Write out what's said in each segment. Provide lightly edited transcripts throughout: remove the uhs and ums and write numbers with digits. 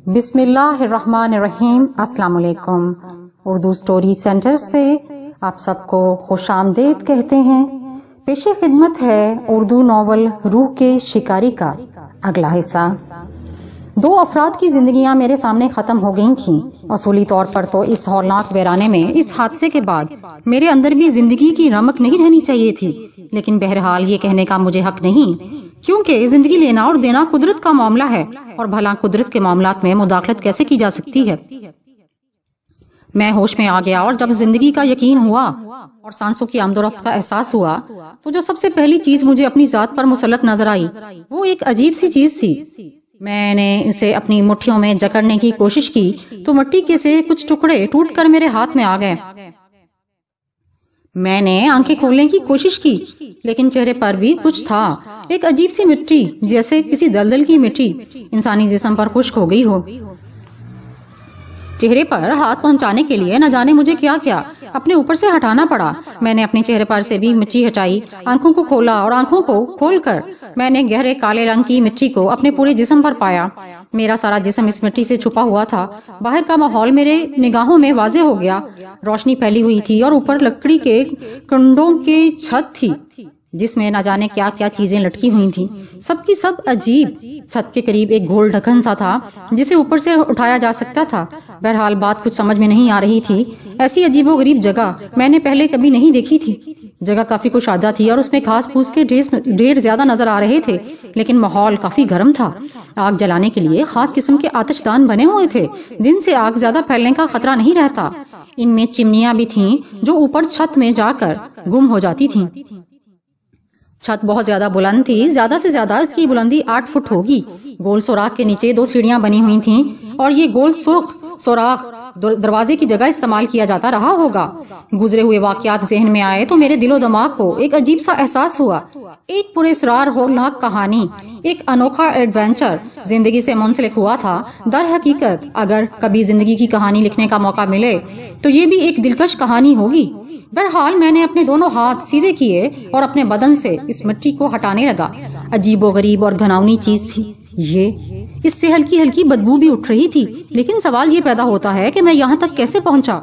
بسم اللہ الرحمن الرحیم۔ السلام علیکم۔ اردو سٹوری سینٹر سے آپ سب کو خوش آمدید کہتے ہیں۔ پیش خدمت ہے اردو ناول روح کے شکاری کا اگلا حصہ۔ دو افراد کی زندگیاں میرے سامنے ختم ہو گئی تھیں۔ اصولی طور پر تو اس ہولناک ویرانے میں اس حادثے کے بعد میرے اندر بھی زندگی کی رمق نہیں رہنی چاہیے تھی، لیکن بہرحال یہ کہنے کا مجھے حق نہیں، کیونکہ زندگی لینا اور دینا قدرت کا معاملہ ہے، اور بھلا قدرت کے معاملات میں مداخلت کیسے کی جا سکتی ہے۔ میں ہوش میں آ گیا، اور جب زندگی کا یقین ہوا اور سانسوں کی آمد و رفت کا احساس ہوا تو جو سب سے پہلی چیز مجھے اپنی ذات پر مسلط نظر آئی وہ ایک عجیب سی چیز تھی۔ میں نے اسے اپنی مٹھیوں میں جکڑنے کی کوشش کی تو مٹی کے سے کچھ ٹکڑے ٹوٹ کر میرے ہاتھ میں آ گئے۔ میں نے آنکھیں کھولنے کی کوشش کی، لیکن چہرے پر بھی کچھ تھا، ایک عجیب سی مٹی، جیسے کسی دلدل کی مٹی انسانی جسم پر خشک ہو گئی ہو۔ چہرے پر ہاتھ پہنچانے کے لیے نہ جانے مجھے کیا کیا اپنے اوپر سے ہٹانا پڑا۔ میں نے اپنے چہرے پر سے بھی مٹی ہٹائی، آنکھوں کو کھولا، اور آنکھوں کو کھول کر میں نے گہرے کالے رنگ کی مٹی کو اپنے پورے جسم پر پایا۔ میرا سارا جسم اس مٹی سے چھپا ہوا تھا۔ باہر کا ماحول میرے نگاہوں میں واضح ہو گیا۔ روشنی پھیلی ہوئی تھی اور اوپر لکڑی کے کنڈوں کی چھت تھی جس میں نہ جانے کیا کیا چیزیں لٹکی ہوئی تھیں، سب کی سب عجیب۔ چھت کے قریب ایک گول ڈھکن سا تھا جسے اوپر سے اٹھایا جا سکتا تھا۔ بہرحال بات کچھ سمجھ میں نہیں آ رہی تھی۔ ایسی عجیب و غریب جگہ میں نے پہلے کبھی نہیں دیکھی تھی۔ جگہ کافی کشادہ تھی اور اس میں گھاس پھوس کے ڈھیر زیادہ نظر آ رہے تھے، لیکن ماحول کافی گرم تھا۔ آگ جلانے کے لیے خاص قسم کے آتش دان بنے ہوئے تھے جن سے آگ زیادہ پھیلنے کا خطرہ نہیں رہتا۔ ان میں چمنیاں بھی تھیں جو اوپر چھت میں جا کر گم ہو جاتی تھیں۔ چھت بہت زیادہ بلند تھی، زیادہ سے زیادہ اس کی بلندی 8 فٹ ہوگی۔ گول سوراخ کے نیچے 2 سیڑھیاں بنی ہوئی تھیں، اور یہ گول سوراخ دروازے کی جگہ استعمال کیا جاتا رہا ہوگا۔ گزرے ہوئے واقعات ذہن میں آئے تو میرے دل و دماغ کو ایک عجیب سا احساس ہوا۔ ایک پراسرار ہولناک کہانی، ایک انوکھا ایڈونچر زندگی سے منسلک ہوا تھا۔ در حقیقت اگر کبھی زندگی کی کہانی لکھنے کا موقع ملے تو یہ بھی ایک دلکش کہانی ہوگی۔ بہرحال میں نے اپنے دونوں ہاتھ سیدھے کیے اور اپنے بدن سے اس مٹی کو ہٹانے لگا۔ عجیب و غریب اور گھناؤنی چیز تھی یہ، اس سے ہلکی ہلکی بدبو بھی اٹھ رہی تھی، لیکن سوال یہ پیدا ہوتا ہے کہ میں یہاں تک کیسے پہنچا۔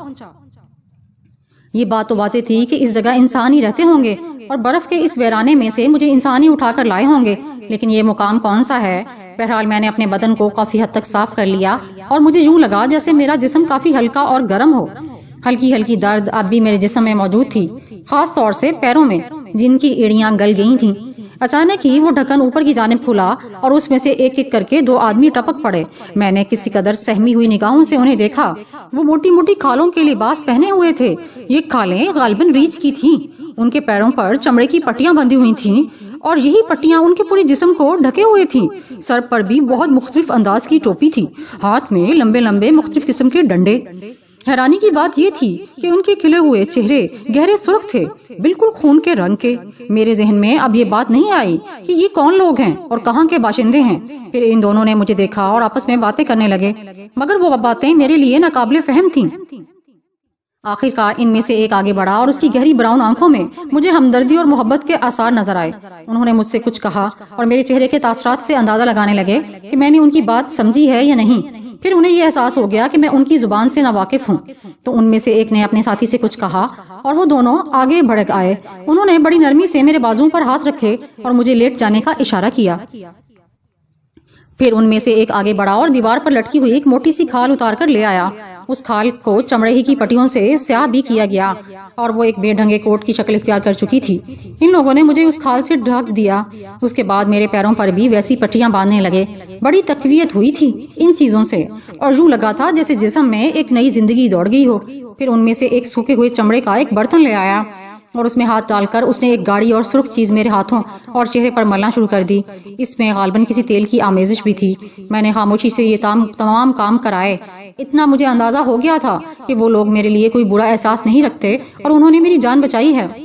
یہ بات تو واضح تھی کہ اس جگہ انسان ہی رہتے ہوں گے، اور برف کے اس ویرانے میں سے مجھے انسان ہی اٹھا کر لائے ہوں گے، لیکن یہ مقام کون سا ہے؟ بہرحال میں نے اپنے بدن کو کافی حد تک صاف کر لیا، اور مجھے یوں لگا جیسے میرا جسم کافی ہلکا اور گرم ہو۔ ہلکی ہلکی درد اب بھی میرے جسم میں موجود تھی، خاص طور سے پیروں میں جن کی ایڑیاں گل گئی تھیں۔ اچانک ہی وہ ڈھکن اوپر کی جانب کھلا اور اس میں سے ایک ایک کر کے 2 آدمی ٹپک پڑے۔ میں نے کسی قدر سہمی ہوئی نگاہوں سے انہیں دیکھا۔ وہ موٹی موٹی کھالوں کے لباس پہنے ہوئے تھے۔ یہ کھالیں غالباً ریچھ کی تھیں۔ ان کے پیروں پر چمڑے کی پٹیاں بندھی ہوئی تھیں، اور یہی پٹیاں ان کے پورے جسم کو ڈھکے ہوئے تھیں۔ سر پر بھی بہت مختلف انداز کی ٹوپی تھی، ہاتھ میں لمبے لمبے مختلف قسم کے ڈنڈے۔ حیرانی کی بات یہ تھی کہ ان کے کھلے ہوئے چہرے گہرے سرخ تھے، بالکل خون کے رنگ کے۔ میرے ذہن میں اب یہ بات نہیں آئی کہ یہ کون لوگ ہیں اور کہاں کے باشندے ہیں۔ پھر ان دونوں نے مجھے دیکھا اور آپس میں باتیں کرنے لگے، مگر وہ باتیں میرے لیے ناقابل فہم تھیں۔ آخرکار ان میں سے ایک آگے بڑھا اور اس کی گہری براؤن آنکھوں میں مجھے ہمدردی اور محبت کے آثار نظر آئے۔ انہوں نے مجھ سے کچھ کہا اور میرے چہرے کے تاثرات سے اندازہ لگانے لگے کہ میں نے ان کی بات سمجھی ہے یا نہیں۔ پھر انہیں یہ احساس ہو گیا کہ میں ان کی زبان سے ناواقف ہوں، تو ان میں سے ایک نے اپنے ساتھی سے کچھ کہا اور وہ دونوں آگے بڑھ آئے۔ انہوں نے بڑی نرمی سے میرے بازوں پر ہاتھ رکھے اور مجھے لیٹ جانے کا اشارہ کیا۔ پھر ان میں سے ایک آگے بڑھا اور دیوار پر لٹکی ہوئی ایک موٹی سی کھال اتار کر لے آیا۔ اس کھال کو چمڑے ہی کی پٹیوں سے سیاہ بھی کیا گیا، اور وہ ایک بے ڈھنگے کوٹ کی شکل اختیار کر چکی تھی۔ ان لوگوں نے مجھے اس کھال سے ڈھک دیا۔ اس کے بعد میرے پیروں پر بھی ویسی پٹیاں باندھنے لگے۔ بڑی تقویت ہوئی تھی ان چیزوں سے، اور یوں لگا تھا جیسے جسم میں ایک نئی زندگی دوڑ گئی ہو۔ پھر ان میں سے ایک سوکھے ہوئے چمڑے کا ایک برتن لے آیا، اور اس میں ہاتھ ڈال کر اس نے ایک گاڑھی اور سرخ چیز میرے ہاتھوں اور چہرے پر ملنا شروع کر دی۔ اس میں غالباً کسی تیل کی آمیزش بھی تھی۔ میں نے خاموشی سے یہ تمام کام کرائے۔ اتنا مجھے اندازہ ہو گیا تھا کہ وہ لوگ میرے لیے کوئی برا احساس نہیں رکھتے، اور انہوں نے میری جان بچائی ہے۔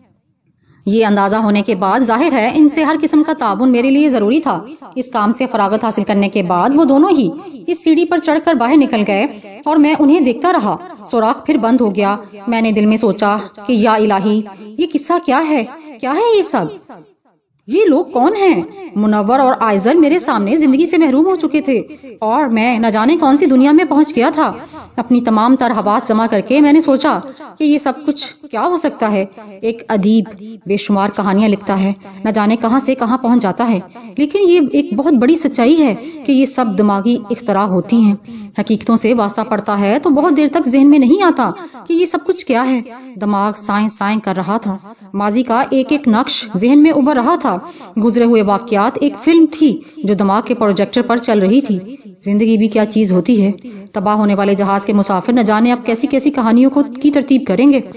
یہ اندازہ ہونے کے بعد ظاہر ہے ان سے ہر قسم کا تعاون میرے لیے ضروری تھا۔ اس کام سے فراغت حاصل کرنے کے بعد وہ دونوں ہی اس سیڑھی پر چڑھ کر باہر نکل گئے، اور میں انہیں دیکھتا رہا۔ سوراخ پھر بند ہو گیا۔ میں نے دل میں سوچا کہ یا الہی، یہ قصہ کیا ہے یہ سب؟ یہ لوگ کون ہیں؟ منور اور آئزر میرے سامنے زندگی سے محروم ہو چکے تھے اور میں نہ جانے کون سی دنیا میں پہنچ گیا تھا۔ اپنی تمام تر حواس جمع کر کے میں نے سوچا کہ یہ سب کچھ کیا ہو سکتا ہے۔ ایک ادیب بے شمار کہانیاں لکھتا ہے، نہ جانے کہاں سے کہاں پہنچ جاتا ہے، لیکن یہ ایک بہت بڑی سچائی ہے کہ یہ سب دماغی اختراع ہوتی ہیں۔ حقیقتوں سے واسطہ پڑتا ہے تو بہت دیر تک ذہن میں نہیں آتا کہ یہ سب کچھ کیا ہے۔ دماغ سائیں کر رہا تھا، ماضی کا ایک ایک نقش ذہن میں ابھر رہا تھا، گزرے ہوئے واقعات ایک فلم تھی جو دماغ کے پروجیکٹر پر چل رہی تھی۔ زندگی بھی کیا چیز ہوتی ہے۔ تباہ ہونے والے جہاز کے مسافر نہ جانے اب کیسی کیسی کہانیوں کی ترتیب کریں گے۔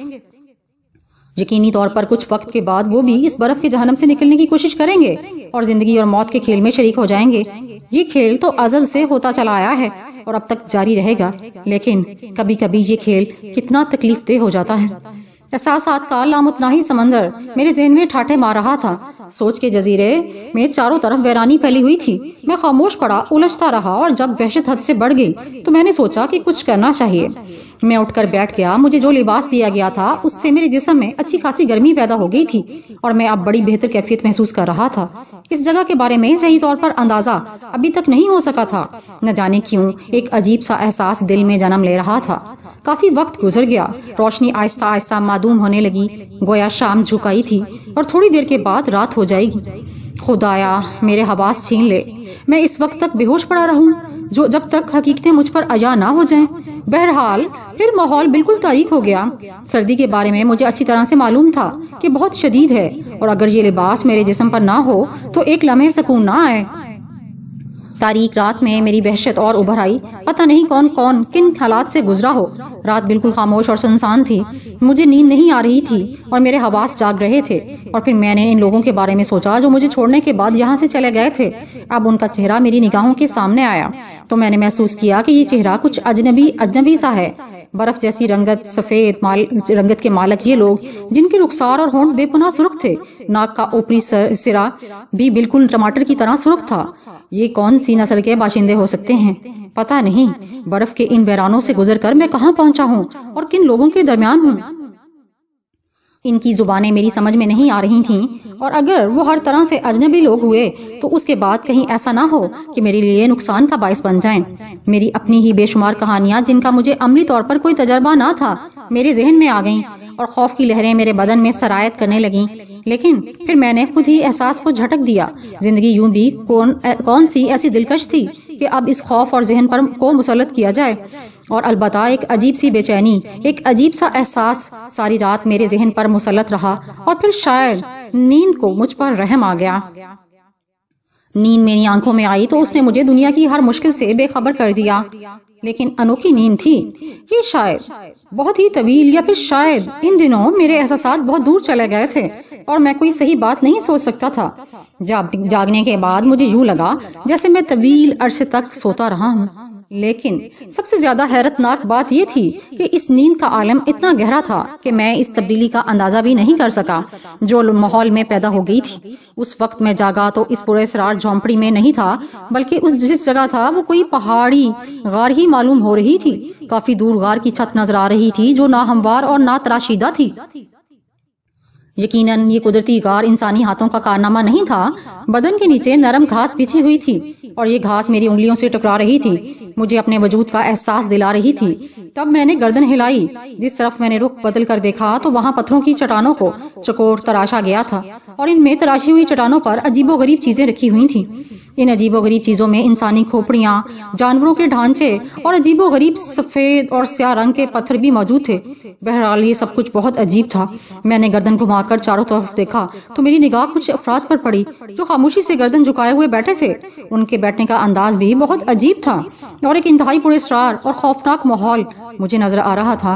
یقینی طور پر کچھ وقت کے بعد وہ بھی اس برف کے جہنم سے نکلنے کی کوشش کریں گے اور زندگی اور موت کے کھیل میں شریک ہو جائیں گے۔ یہ کھیل تو ازل سے ہوتا چلا آیا ہے اور اب تک جاری رہے گا، لیکن کبھی کبھی یہ کھیل کتنا تکلیف دہ ہو جاتا ہے۔ احساسات کا لامتناہی سمندر میرے ذہن میں ٹھاٹھے مار رہا تھا۔ سوچ کے جزیرے میں چاروں طرف ویرانی پھیلی ہوئی تھی۔ میں خاموش پڑا، الجھتا رہا، اور جب وحشت حد سے بڑھ گئی تو میں نے سوچا کہ کچھ کرنا چاہیے۔ میں اٹھ کر بیٹھ گیا۔ مجھے جو لباس دیا گیا تھا اس سے میرے جسم میں اچھی خاصی گرمی پیدا ہو گئی تھی اور میں اب بڑی بہتر کیفیت محسوس کر رہا تھا۔ اس جگہ کے بارے میں صحیح طور پر اندازہ ابھی تک نہیں ہو سکا تھا۔ نہ جانے کیوں ایک عجیب سا احساس دل میں جنم لے رہا تھا۔ کافی وقت گزر گیا، روشنی آہستہ آہستہ معدوم ہونے لگی، گویا شام جھکائی تھی اور تھوڑی دیر کے بعد رات ہو جائے گی۔ خدایا میرے حواس چھین لے، میں اس وقت تک بے ہوش پڑا رہوں جب تک حقیقتیں مجھ پر عیاں نہ ہو جائیں۔ بہرحال پھر ماحول بالکل تاریک ہو گیا۔ سردی کے بارے میں مجھے اچھی طرح سے معلوم تھا کہ بہت شدید ہے اور اگر یہ لباس میرے جسم پر نہ ہو تو ایک لمحے سکون نہ آئے۔ تاریک رات میں میری وحشت اور ابھر آئی۔ پتہ نہیں کون کن حالات سے گزرا ہو۔ رات بالکل خاموش اور سنسان تھی، مجھے نیند نہیں آ رہی تھی اور میرے حواس جاگ رہے تھے۔ اور پھر میں نے ان لوگوں کے بارے میں سوچا جو مجھے چھوڑنے کے بعد یہاں سے چلے گئے تھے۔ اب ان کا چہرہ میری نگاہوں کے سامنے آیا تو میں نے محسوس کیا کہ یہ چہرہ کچھ اجنبی سا ہے۔ برف جیسی رنگت، سفید رنگت کے مالک یہ لوگ، جن کے رخسار اور ہونٹ بے پناہ سرخ تھے، ناک کا اوپری سرا بھی بالکل ٹماٹر کی طرح سرخ تھا۔ یہ کون سی نسل کے باشندے ہو سکتے ہیں؟ پتہ نہیں۔ برف کے ان ویرانوں سے گزر کر میں کہاں پہنچا ہوں اور کن لوگوں کے درمیان ہوں۔ ان کی زبانیں میری سمجھ میں نہیں آ رہی تھیں، اور اگر وہ ہر طرح سے اجنبی لوگ ہوئے تو اس کے بعد کہیں ایسا نہ ہو کہ میرے لیے نقصان کا باعث بن جائیں۔ میری اپنی ہی بے شمار کہانیاں جن کا مجھے عملی طور پر کوئی تجربہ نہ تھا میرے ذہن میں آ گئیں اور خوف کی لہریں میرے بدن میں سرایت کرنے لگیں۔ لیکن پھر میں نے خود ہی احساس کو جھٹک دیا۔ زندگی یوں بھی کون سی ایسی دلکش تھی کہ اب اس خوف اور ذہن پر کو مسلط کیا جائے۔ اور البتہ ایک عجیب سی بے چینی، ایک عجیب سا احساس ساری رات میرے ذہن پر مسلط رہا، اور پھر شاید نیند کو مجھ پر رحم آ گیا۔ نیند میری آنکھوں میں آئی تو اس نے مجھے دنیا کی ہر مشکل سے بے خبر کر دیا۔ لیکن انوکھی نیند تھی یہ، شاید بہت ہی طویل، یا پھر شاید ان دنوں میرے احساسات بہت دور چلے گئے تھے اور میں کوئی صحیح بات نہیں سوچ سکتا تھا۔ جاگنے کے بعد مجھے یوں لگا جیسے میں طویل عرصے تک سوتا رہا ہوں۔ لیکن سب سے زیادہ حیرت ناک بات یہ تھی کہ اس نیند کا عالم اتنا گہرا تھا کہ میں اس تبدیلی کا اندازہ بھی نہیں کر سکا جو ماحول میں پیدا ہو گئی تھی۔ اس وقت میں جاگا تو اس پورے اسرار جھونپڑی میں نہیں تھا، بلکہ جس جگہ تھا وہ کوئی پہاڑی غار ہی معلوم ہو رہی تھی۔ کافی دور غار کی چھت نظر آ رہی تھی جو نہ ہموار اور نہ تراشیدہ تھی۔ یقیناً یہ قدرتی غار انسانی ہاتھوں کا کارنامہ نہیں تھا۔ بدن کے نیچے نرم گھاس بچھی ہوئی تھی اور یہ گھاس میری انگلیوں سے ٹکرا رہی تھی، مجھے اپنے وجود کا احساس دلا رہی تھی۔ تب میں نے گردن ہلائی، جس طرف میں نے رخ بدل کر دیکھا تو وہاں پتھروں کی چٹانوں کو چکور تراشا گیا تھا اور ان میں تراشی ہوئی چٹانوں پر عجیب و غریب چیزیں رکھی ہوئی تھیں۔ ان عجیب و غریب چیزوں میں انسانی کھوپڑیاں، جانوروں کے ڈھانچے اور عجیب و غریب سفید اور سیاہ رنگ کے پتھر بھی موجود تھے۔ بہرحال یہ سب کچھ بہت عجیب تھا۔ میں نے گردن گھما کر چاروں طرف دیکھا تو میری نگاہ کچھ افراد پر پڑی جو خاموشی سے گردن جھکائے ہوئے بیٹھے تھے۔ ان کے بیٹھنے کا انداز بھی بہت عجیب تھا اور ایک انتہائی پراسرار اور خوفناک ماحول مجھے نظر آ رہا تھا۔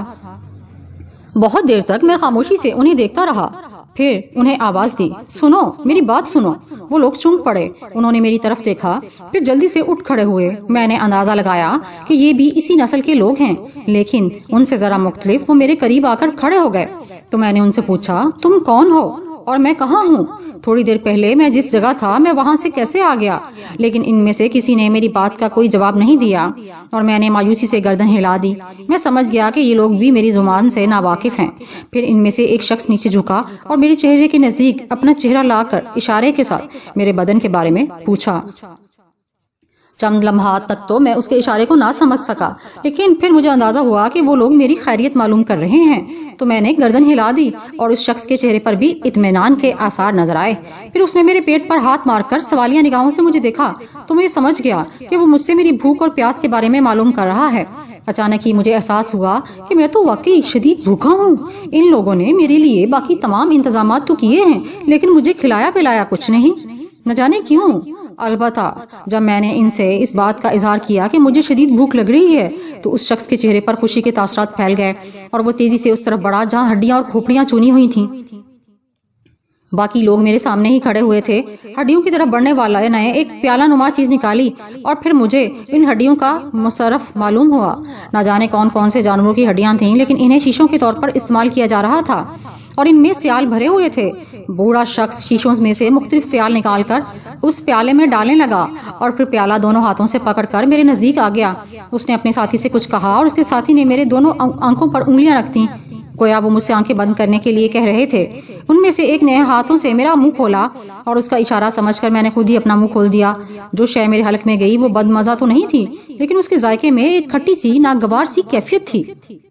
بہت دیر تک میں خاموشی سے انہیں دیکھتا رہا، پھر انہیں آواز دی، سنو، میری بات سنو۔ وہ لوگ چونک پڑے، انہوں نے میری طرف دیکھا، پھر جلدی سے اٹھ کھڑے ہوئے۔ میں نے اندازہ لگایا کہ یہ بھی اسی نسل کے لوگ ہیں، لیکن ان سے ذرا مختلف۔ وہ میرے قریب آ کر کھڑے ہو گئے تو میں نے ان سے پوچھا، تم کون ہو اور میں کہاں ہوں؟ تھوڑی دیر پہلے میں جس جگہ تھا میں وہاں سے کیسے آ گیا؟ لیکن ان میں سے کسی نے میری بات کا کوئی جواب نہیں دیا اور میں نے مایوسی سے گردن ہلا دی۔ میں سمجھ گیا کہ یہ لوگ بھی میری زبان سے ناواقف ہیں۔ پھر ان میں سے ایک شخص نیچے جھکا اور میرے چہرے کے نزدیک اپنا چہرہ لا کر اشارے کے ساتھ میرے بدن کے بارے میں پوچھا۔ چند لمحات تک تو میں اس کے اشارے کو نہ سمجھ سکا، لیکن پھر مجھے اندازہ ہوا کہ وہ لوگ میری خیریت معلوم کر رہے ہیں، تو میں نے گردن ہلا دی اور اس شخص کے چہرے پر بھی اطمینان کے آثار نظر آئے۔ پھر اس نے میرے پیٹ پر ہاتھ مار کر سوالیہ نگاہوں سے مجھے دیکھا تو میں سمجھ گیا کہ وہ مجھ سے میری بھوک اور پیاس کے بارے میں معلوم کر رہا ہے۔ اچانک ہی مجھے احساس ہوا کہ میں تو واقعی شدید بھوکا ہوں۔ ان لوگوں نے میرے لیے باقی تمام انتظامات تو کیے ہیں، لیکن مجھے کھلایا پلایا کچھ نہیں، نہ جانے کیوں۔ البتہ جب میں نے ان سے اس بات کا اظہار کیا کہ مجھے شدید بھوک لگ رہی ہے تو اس شخص کے چہرے پر خوشی کے تاثرات پھیل گئے اور وہ تیزی سے اس طرف بڑھا جہاں ہڈیاں اور کھوپڑیاں چونی ہوئی تھیں۔ باقی لوگ میرے سامنے ہی کھڑے ہوئے تھے۔ ہڈیوں کی طرف بڑھنے والا نے ایک پیالہ نما چیز نکالی اور پھر مجھے ان ہڈیوں کا مصرف معلوم ہوا۔ نہ جانے کون کون سے جانوروں کی ہڈیاں تھیں، لیکن انہیں شیشوں کے طور پر استعمال کیا جا رہا تھا اور ان میں سیال بھرے ہوئے تھے۔ بوڑھا شخص شیشوں میں سے مختلف سیال نکال کر اس پیالے میں ڈالنے لگا اور پھر پیالہ دونوں ہاتھوں سے پکڑ کر میرے نزدیک آ گیا۔ اس نے اپنے ساتھی سے کچھ کہا اور اس کے ساتھی نے میرے دونوں آنکھوں پر انگلیاں رکھ دیں، گویا وہ مجھ سے آنکھیں بند کرنے کے لیے کہہ رہے تھے۔ ان میں سے ایک نے ہاتھوں سے میرا منہ کھولا اور اس کا اشارہ سمجھ کر میں نے خود ہی اپنا منہ کھول دیا۔ جو شے میرے حلق میں گئی وہ بد مزہ تو نہیں تھی، لیکن اس کے ذائقے میں ایک کھٹی سی ناگوار سی کیفیت تھی۔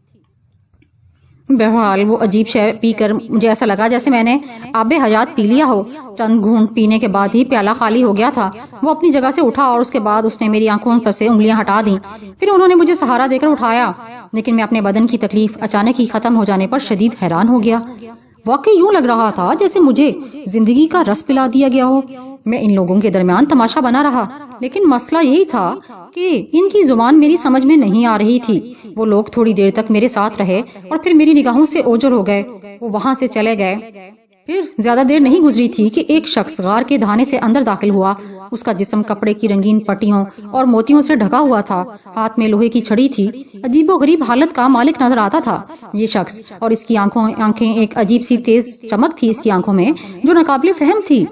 بہرحال وہ عجیب شے پی کر مجھے ایسا لگا جیسے میں نے آب حیات پی لیا ہو۔ چند گھونٹ پینے کے بعد ہی پیالہ خالی ہو گیا تھا۔ وہ اپنی جگہ سے اٹھا اور اس کے بعد اس نے میری آنکھوں پر سے انگلیاں ہٹا دیں۔ پھر انہوں نے مجھے سہارا دے کر اٹھایا، لیکن میں اپنے بدن کی تکلیف اچانک ہی ختم ہو جانے پر شدید حیران ہو گیا۔ واقعی یوں لگ رہا تھا جیسے مجھے زندگی کا رس پلا دیا گیا ہو۔ میں ان لوگوں کے درمیان تماشا بنا رہا، لیکن مسئلہ یہی تھا کہ ان کی زبان میری سمجھ میں نہیں آ رہی تھی۔ وہ لوگ تھوڑی دیر تک میرے ساتھ رہے اور پھر میری نگاہوں سے اوجھل ہو گئے۔ وہ وہاں سے چلے گئے۔ پھر زیادہ دیر نہیں گزری تھی کہ ایک شخص غار کے دھانے سے اندر داخل ہوا۔ اس کا جسم کپڑے کی رنگین پٹیوں اور موتیوں سے ڈھکا ہوا تھا، ہاتھ میں لوہے کی چھڑی تھی۔ عجیب و غریب حالت کا مالک نظر آتا تھا یہ شخص، اور اس کی آنکھیں ایک عجیب سی تیز چمک تھی اس کی آنکھوں میں جو ناقابل فہم تھی۔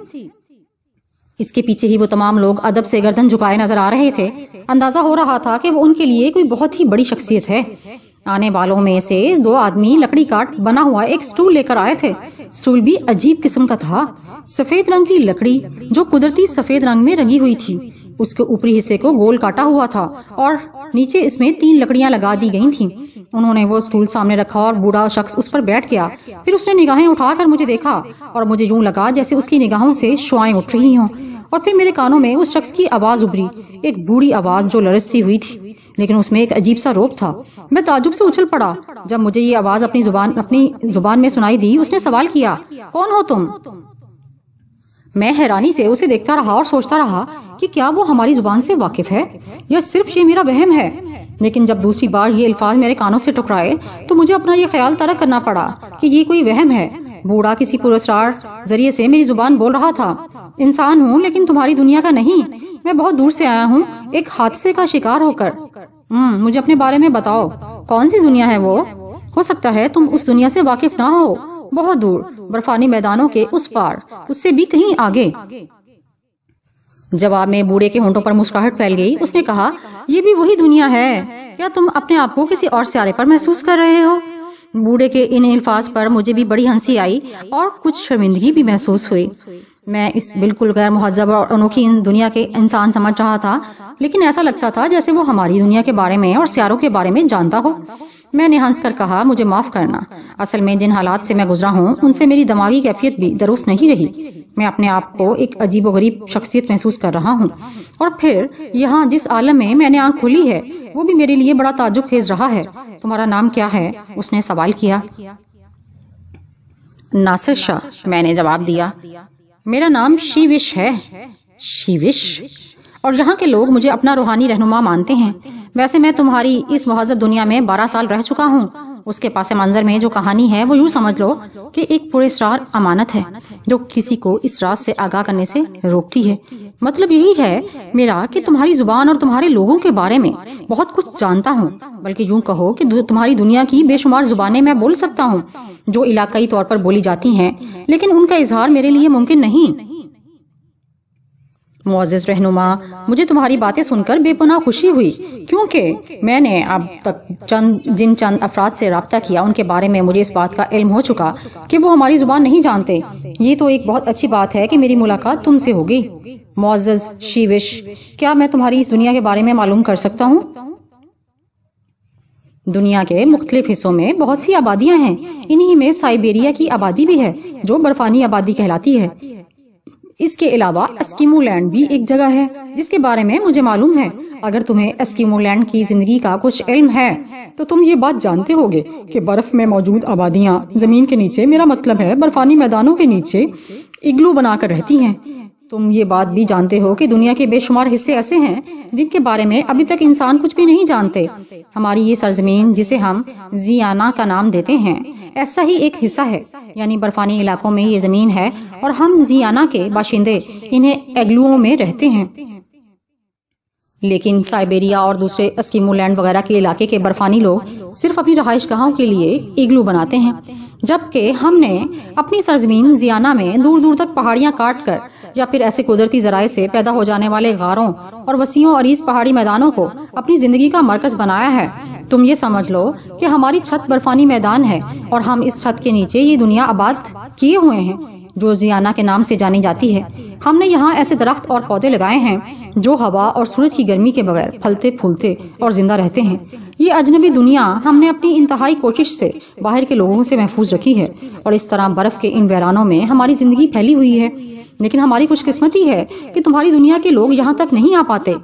اس کے پیچھے ہی وہ تمام لوگ ادب سے گردن جھکائے نظر آ رہے تھے۔ اندازہ ہو رہا تھا کہ وہ ان کے لیے کوئی بہت ہی بڑی شخصیت ہے۔ آنے والوں میں سے دو آدمی لکڑی کاٹ بنا ہوا ایک سٹول لے کر آئے تھے۔ سٹول بھی عجیب قسم کا تھا، سفید رنگ کی لکڑی جو قدرتی سفید رنگ میں رنگی ہوئی تھی۔ اس کے اوپری حصے کو گول کاٹا ہوا تھا اور نیچے اس میں 3 لکڑیاں لگا دی گئی تھیں۔ انہوں نے وہ سٹول سامنے رکھا اور بوڑھا شخص اس پر بیٹھ گیا۔ پھر اس نے نگاہیں اٹھا کر مجھے دیکھا اور مجھے یوں لگا جیسے اس کی نگاہوں سے شعائیں اٹھ رہی ہوں، اور پھر میرے کانوں میں اس شخص کی آواز ابھری، ایک بوڑھی آواز جو لرزتی ہوئی تھی، لیکن اس میں ایک عجیب سا روب تھا۔ میں تعجب سے اچھل پڑا جب مجھے یہ آواز اپنی زبان میں سنائی دی۔ اس نے سوال کیا، کون ہو تم؟ میں حیرانی سے اسے دیکھتا رہا اور سوچتا رہا کہ کیا وہ ہماری زبان سے واقف ہے یا صرف یہ میرا وہم ہے۔ لیکن جب دوسری بار یہ الفاظ میرے کانوں سے ٹکرائے تو مجھے اپنا یہ خیال ترک کرنا پڑا کہ یہ کوئی وہم ہے۔ بوڑھا کسی پراسرار ذریعے سے میری زبان بول رہا تھا، انسان ہوں لیکن تمہاری دنیا کا نہیں، میں بہت دور سے آیا ہوں ایک حادثے کا شکار ہو کر۔ مجھے اپنے بارے میں بتاؤ، کون سی دنیا ہے وہ؟ ہو سکتا ہے تم اس دنیا سے واقف نہ ہو، بہت دور، برفانی میدانوں کے اس پار، اس سے بھی کہیں آگے۔ جواب میں بوڑھے کے ہونٹوں پر مسکراہٹ پھیل گئی۔ اس نے کہا، یہ بھی وہی دنیا ہے، کیا تم اپنے آپ کو کسی اور سیارے پر محسوس کر رہے ہو؟ بوڑھے کے ان الفاظ پر مجھے بھی بڑی ہنسی آئی اور کچھ شرمندگی بھی محسوس ہوئی۔ میں اس بالکل غیر مہذب اور انوکھی دنیا کے انسان سمجھ رہا تھا، لیکن ایسا لگتا تھا جیسے وہ ہماری دنیا کے بارے میں اور سیاروں کے بارے میں جانتا ہو۔ میں نے ہنس کر کہا، مجھے معاف کرنا، اصل میں جن حالات سے میں گزرا ہوں ان سے میری دماغی کیفیت بھی درست نہیں رہی۔ میں اپنے آپ کو ایک عجیب و غریب شخصیت محسوس کر رہا ہوں، اور پھر یہاں جس عالم میں نے آنکھ کھولی ہے وہ بھی میرے لیے بڑا تعجب خیز رہا ہے۔ تمہارا نام کیا ہے؟ اس نے سوال کیا۔ ناصر شاہ، میں نے جواب دیا۔ میرا نام شیوش ہے۔ شیوش؟ اور یہاں کے لوگ مجھے اپنا روحانی رہنما مانتے ہیں۔ ویسے میں تمہاری اس مہذب دنیا میں 12 سال رہ چکا ہوں، اس کے پاس منظر میں جو کہانی ہے وہ یوں سمجھ لو کہ ایک پراسرار امانت ہے جو کسی کو اس راز سے آگاہ کرنے سے روکتی ہے۔ مطلب یہی ہے میرا کہ تمہاری زبان اور تمہارے لوگوں کے بارے میں بہت کچھ جانتا ہوں، بلکہ یوں کہو کہ تمہاری دنیا کی بے شمار زبانیں میں بول سکتا ہوں جو علاقائی طور پر بولی جاتی ہیں، لیکن ان کا اظہار میرے لیے ممکن نہیں۔ معزز رہنما، مجھے تمہاری باتیں سن کر بے پناہ خوشی ہوئی، کیونکہ میں نے اب تک جن چند افراد سے رابطہ کیا ان کے بارے میں مجھے اس بات کا علم ہو چکا کہ وہ ہماری زبان نہیں جانتے۔ یہ تو ایک بہت اچھی بات ہے کہ میری ملاقات تم سے ہو گئی۔ معزز شیوش، کیا میں تمہاری اس دنیا کے بارے میں معلوم کر سکتا ہوں؟ دنیا کے مختلف حصوں میں بہت سی آبادیاں ہیں، انہی میں سائبیریا کی آبادی بھی ہے جو برفانی آبادی کہلاتی ہے۔ اس کے علاوہ اسکیمو لینڈ بھی ایک جگہ ہے جس کے بارے میں مجھے معلوم ہے۔ اگر تمہیں اسکیمو لینڈ کی زندگی کا کچھ علم ہے تو تم یہ بات جانتے ہوگے کہ برف میں موجود آبادیاں زمین کے نیچے، میرا مطلب ہے برفانی میدانوں کے نیچے، اگلو بنا کر رہتی ہیں۔ تم یہ بات بھی جانتے ہو کہ دنیا کے بے شمار حصے ایسے ہیں جن کے بارے میں ابھی تک انسان کچھ بھی نہیں جانتے۔ ہماری یہ سرزمین جسے ہم زیانا کا نام دیتے ہیں ایسا ہی ایک حصہ ہے، یعنی برفانی علاقوں میں یہ زمین ہے اور ہم زیانا کے باشندے انہیں ایگلوؤں میں رہتے ہیں۔ لیکن سائبیریا اور دوسرے اسکیمو لینڈ وغیرہ کے علاقے کے برفانی لوگ صرف اپنی رہائش گاہوں کے لیے ایگلو بناتے ہیں، جبکہ ہم نے اپنی سرزمین زیانا میں دور دور تک پہاڑیاں کاٹ کر یا پھر ایسے قدرتی ذرائع سے پیدا ہو جانے والے غاروں اور وسیع عریض پہاڑی میدانوں کو اپنی زندگی کا مرکز بنایا ہے۔ تم یہ سمجھ لو کہ ہماری چھت برفانی میدان ہے اور ہم اس چھت کے نیچے یہ دنیا آباد کیے ہوئے ہیں جو زیانا کے نام سے جانی جاتی ہے۔ ہم نے یہاں ایسے درخت اور پودے لگائے ہیں جو ہوا اور سورج کی گرمی کے بغیر پھلتے پھولتے اور زندہ رہتے ہیں۔ یہ اجنبی دنیا ہم نے اپنی انتہائی کوشش سے باہر کے لوگوں سے محفوظ رکھی ہے، اور اس طرح برف کے ان ویرانوں میں ہماری زندگی پھیلی ہوئی ہے۔ لیکن ہماری خوش قسمتی ہے کہ تمہاری دنیا کے لوگ یہاں تک نہیں آ پاتے۔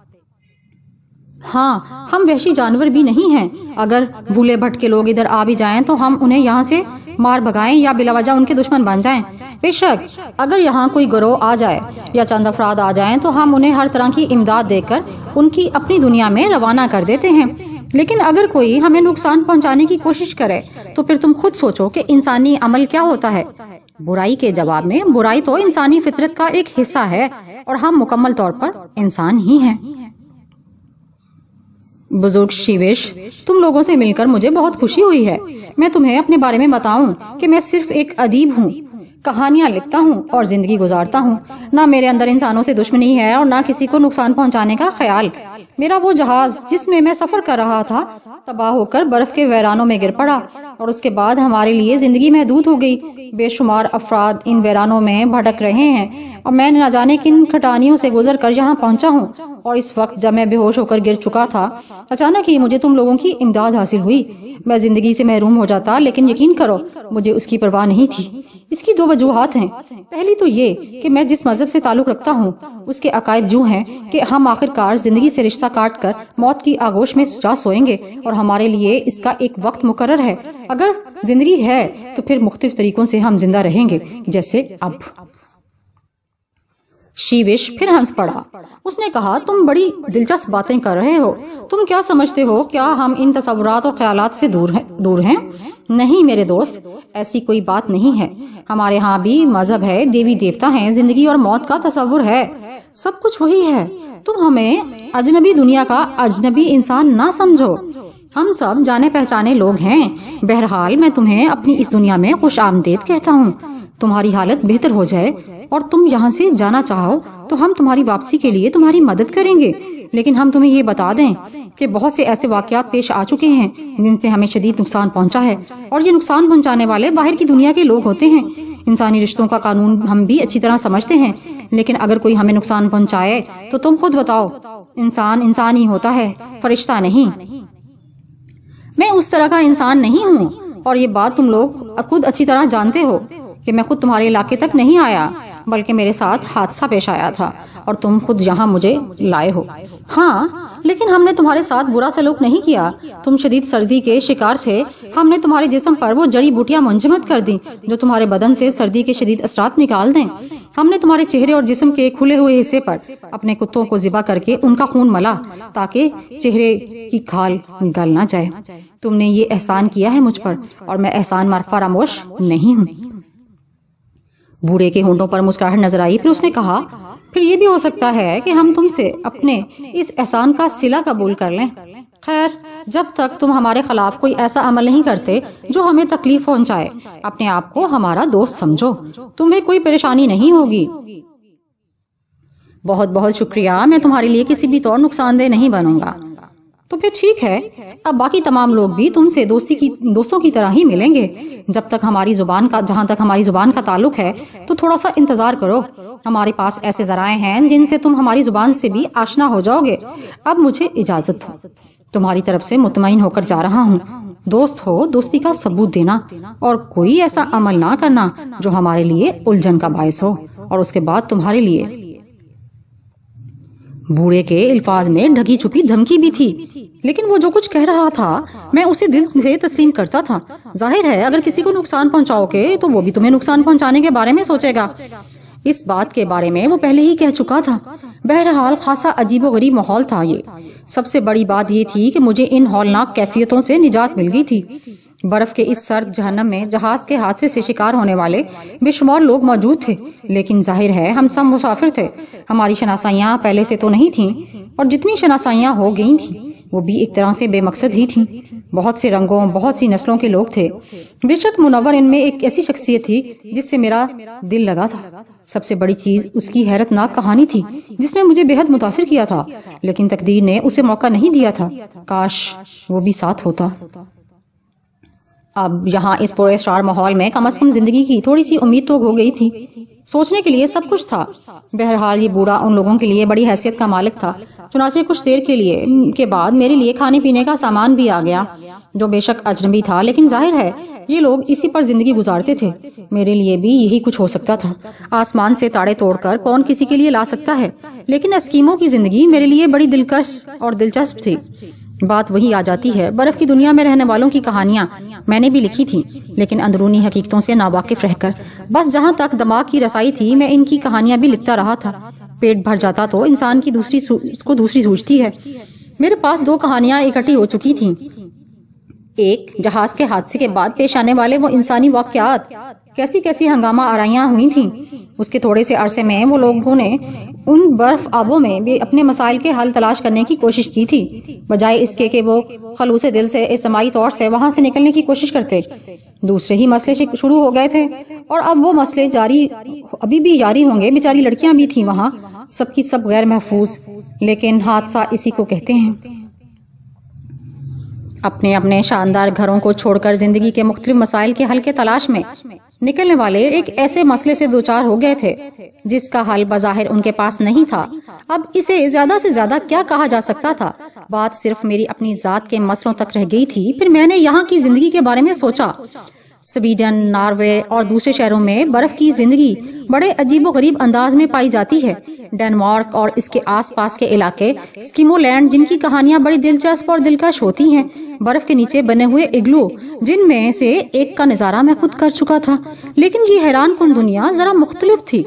ہاں، ہم وحشی جانور بھی نہیں ہیں۔ اگر بھولے بھٹکے لوگ ادھر آ بھی جائیں تو ہم انہیں یہاں سے مار بھگائیں یا بلا وجہ ان کے دشمن بن جائیں۔ بے شک اگر یہاں کوئی گروہ آ جائے یا چند افراد آ جائیں تو ہم انہیں ہر طرح کی امداد دے کر ان کی اپنی دنیا میں روانہ کر دیتے ہیں۔ لیکن اگر کوئی ہمیں نقصان پہنچانے کی کوشش کرے تو پھر تم خود سوچو کہ انسانی عمل کیا ہوتا ہے۔ برائی کے جواب میں برائی تو انسانی فطرت کا ایک حصہ ہے اور ہم مکمل طور پر انسان ہی ہیں۔ بزرگ شیوش، تم لوگوں سے مل کر مجھے بہت خوشی ہوئی ہے۔ میں تمہیں اپنے بارے میں بتاؤں کہ میں صرف ایک ادیب ہوں، کہانیاں لکھتا ہوں اور زندگی گزارتا ہوں۔ نہ میرے اندر انسانوں سے دشمنی ہے اور نہ کسی کو نقصان پہنچانے کا خیال۔ میرا وہ جہاز جس میں سفر کر رہا تھا تباہ ہو کر برف کے ویرانوں میں گر پڑا، اور اس کے بعد ہمارے لیے زندگی محدود ہو گئی۔ بے شمار افراد ان ویرانوں میں بھٹک رہے ہیں اور میں نہ جانے کن کھٹانیوں سے گزر کر یہاں پہنچا ہوں، اور اس وقت جب میں بے ہوش ہو کر گر چکا تھا اچانک ہی مجھے تم لوگوں کی امداد حاصل ہوئی۔ میں زندگی سے محروم ہو جاتا، لیکن یقین کرو مجھے اس کی پرواہ نہیں تھی۔ اس کی دو وجوہات ہیں۔ پہلی تو یہ کہ میں جس مذہب سے تعلق رکھتا ہوں اس کے عقائد یوں ہیں کہ ہم آخر کار زندگی سے رشتہ کاٹ کر موت کی آغوش میں جا سوئیں گے، اور ہمارے لیے اس کا ایک وقت مقرر ہے۔ اگر زندگی ہے تو پھر مختلف طریقوں سے ہم زندہ رہیں گے، جیسے اب۔ شیوش پھر ہنس پڑا۔ اس نے کہا، تم بڑی دلچسپ باتیں کر رہے ہو۔ تم کیا سمجھتے ہو کیا ہم ان تصورات اور خیالات سے دور ہیں؟ نہیں میرے دوست، ایسی کوئی بات نہیں ہے۔ ہمارے ہاں بھی مذہب ہے، دیوی دیوتا ہیں، زندگی اور موت کا تصور ہے، سب کچھ وہی ہے۔ تم ہمیں اجنبی دنیا کا اجنبی انسان نہ سمجھو، ہم سب جانے پہچانے لوگ ہیں۔ بہرحال میں تمہیں اپنی اس دنیا میں خوش آمدید کہتا ہوں۔ تمہاری حالت بہتر ہو جائے اور تم یہاں سے جانا چاہو تو ہم تمہاری واپسی کے لیے تمہاری مدد کریں گے، لیکن ہم تمہیں یہ بتا دیں کہ بہت سے ایسے واقعات پیش آ چکے ہیں جن سے ہمیں شدید نقصان پہنچا ہے، اور یہ نقصان پہنچانے والے باہر کی دنیا کے لوگ ہوتے ہیں۔ انسانی رشتوں کا قانون ہم بھی اچھی طرح سمجھتے ہیں، لیکن اگر کوئی ہمیں نقصان پہنچائے تو تم خود بتاؤ، انسان ہی ہوتا ہے، فرشتہ نہیں۔ میں اس طرح کا انسان نہیں ہوں، اور یہ بات تم لوگ خود اچھی طرح جانتے ہو کہ میں خود تمہارے علاقے تک نہیں آیا، بلکہ میرے ساتھ حادثہ پیش آیا تھا اور تم خود یہاں مجھے لائے ہو۔ ہاں، لیکن ہم نے تمہارے ساتھ برا سلوک نہیں کیا۔ تم شدید سردی کے شکار تھے، ہم نے تمہارے جسم پر وہ جڑی بوٹیاں منجمد کر دیں جو تمہارے بدن سے سردی کے شدید اثرات نکال دیں۔ ہم نے تمہارے چہرے اور جسم کے کھلے ہوئے حصے پر اپنے کتوں کو ذبح کر کے ان کا خون ملا تاکہ چہرے کی کھال گل نہ جائے. تم نے یہ احسان کیا ہے مجھ پر اور میں احسان فراموش نہیں ہوں. بوڑھے کے ہونٹوں پر مسکراہٹ نظر آئی. پھر اس نے کہا پھر یہ بھی ہو سکتا ہے کہ ہم تم سے اپنے اس احسان کا صلہ قبول کر لیں. خیر جب تک تم ہمارے خلاف کوئی ایسا عمل نہیں کرتے جو ہمیں تکلیف پہنچائے اپنے آپ کو ہمارا دوست سمجھو. تمہیں کوئی پریشانی نہیں ہوگی. بہت بہت شکریہ. میں تمہارے لیے کسی بھی طور نقصان دہ نہیں بنوں گا. تو پھر ٹھیک ہے. اب باقی تمام لوگ بھی تم سے دوستوں کی طرح ہی ملیں گے. جب تک جہاں تک ہماری زبان کا تعلق ہے تو تھوڑا سا انتظار کرو. ہمارے پاس ایسے ذرائع ہیں جن سے تم ہماری زبان سے بھی آشنا ہو جاؤ گے. اب مجھے اجازت ہو. تمہاری طرف سے مطمئن ہو کر جا رہا ہوں. دوست ہو دوستی کا ثبوت دینا اور کوئی ایسا عمل نہ کرنا جو ہمارے لیے الجھن کا باعث ہو اور اس کے بعد تمہارے لیے. بوڑھے کے الفاظ میں ڈھکی چھپی دھمکی بھی تھی لیکن وہ جو کچھ کہہ رہا تھا میں اسے دل سے تسلیم کرتا تھا. ظاہر ہے اگر کسی کو نقصان پہنچاؤ گے تو وہ بھی تمہیں نقصان پہنچانے کے بارے میں سوچے گا. اس بات کے بارے میں وہ پہلے ہی کہہ چکا تھا. بہرحال خاصا عجیب و غریب ماحول تھا یہ. سب سے بڑی بات یہ تھی کہ مجھے ان ہولناک کیفیتوں سے نجات مل گئی تھی. برف کے اس سرد جہنم میں جہاز کے حادثے سے شکار ہونے والے بے شمار لوگ موجود تھے لیکن ظاہر ہے ہم سب مسافر تھے. ہماری شناسائیاں پہلے سے تو نہیں تھیں اور جتنی شناسائیاں ہو گئی تھیں وہ بھی ایک طرح سے بے مقصد ہی تھیں. بہت سے رنگوں بہت سی نسلوں کے لوگ تھے. بے شک منور ان میں ایک ایسی شخصیت تھی جس سے میرا دل لگا تھا. سب سے بڑی چیز اس کی حیرت ناک کہانی تھی جس نے مجھے بے حد متاثر کیا تھا لیکن تقدیر نے اسے موقع نہیں دیا تھا. کاش وہ بھی ساتھ ہوتا. اب یہاں اس پورے اسرار ماحول میں کم از کم زندگی کی تھوڑی سی امید تو ہو گئی تھی. سوچنے کے لیے سب کچھ تھا. بہرحال یہ بوڑھا ان لوگوں کے لیے بڑی حیثیت کا مالک تھا. چنانچہ کچھ دیر کے بعد میرے لیے کھانے پینے کا سامان بھی آ گیا جو بے شک اجنبی تھا لیکن ظاہر ہے یہ لوگ اسی پر زندگی گزارتے تھے. میرے لیے بھی یہی کچھ ہو سکتا تھا. آسمان سے تاڑے توڑ کر کون کسی کے لیے لا سکتا ہے لیکن اسکیموں کی زندگی میرے لیے بڑی دلکش اور دلچسپ تھی. بات وہی آ جاتی ہے. برف کی دنیا میں رہنے والوں کی کہانیاں میں نے بھی لکھی تھی لیکن اندرونی حقیقتوں سے ناواقف رہ کر بس جہاں تک دماغ کی رسائی تھی میں ان کی کہانیاں بھی لکھتا رہا تھا. پیٹ بھر جاتا تو انسان کی دوسری سوچتی ہے. میرے پاس 2 کہانیاں اکٹھی ہو چکی تھیں. ایک جہاز کے حادثے کے بعد پیش آنے والے وہ انسانی واقعات کیسی کیسی ہنگامہ آرائیاں ہوئی تھیں. اس کے تھوڑے سے عرصے میں وہ لوگوں نے ان برف آبوں میں بھی اپنے مسائل کے حل تلاش کرنے کی کوشش کی تھی بجائے اس کے کہ وہ خلوص دل سے اجتماعی طور سے وہاں سے نکلنے کی کوشش کرتے. دوسرے ہی مسئلے شروع ہو گئے تھے اور اب وہ مسئلے ابھی بھی جاری ہوں گے. بیچاری لڑکیاں بھی تھیں وہاں سب کی سب غیر محفوظ لیکن حادثہ اسی کو کہتے ہیں. اپنے اپنے شاندار گھروں کو چھوڑ کر زندگی کے مختلف مسائل کے حل کے تلاش میں نکلنے والے ایک ایسے مسئلے سے دوچار ہو گئے تھے جس کا حل بظاہر ان کے پاس نہیں تھا. اب اسے زیادہ سے زیادہ کیا کہا جا سکتا تھا. بات صرف میری اپنی ذات کے مسئلوں تک رہ گئی تھی. پھر میں نے یہاں کی زندگی کے بارے میں سوچا. سویڈن، ناروے اور دوسرے شہروں میں برف کی زندگی بڑے عجیب و غریب انداز میں پائی جاتی ہے. ڈنمارک اور اس کے آس پاس کے علاقے اسکیمو لینڈ جن کی کہانیاں بڑی دلچسپ اور دلکش ہوتی ہیں. برف کے نیچے بنے ہوئے اگلو جن میں سے ایک کا نظارہ میں خود کر چکا تھا لیکن یہ حیران کن دنیا ذرا مختلف تھی.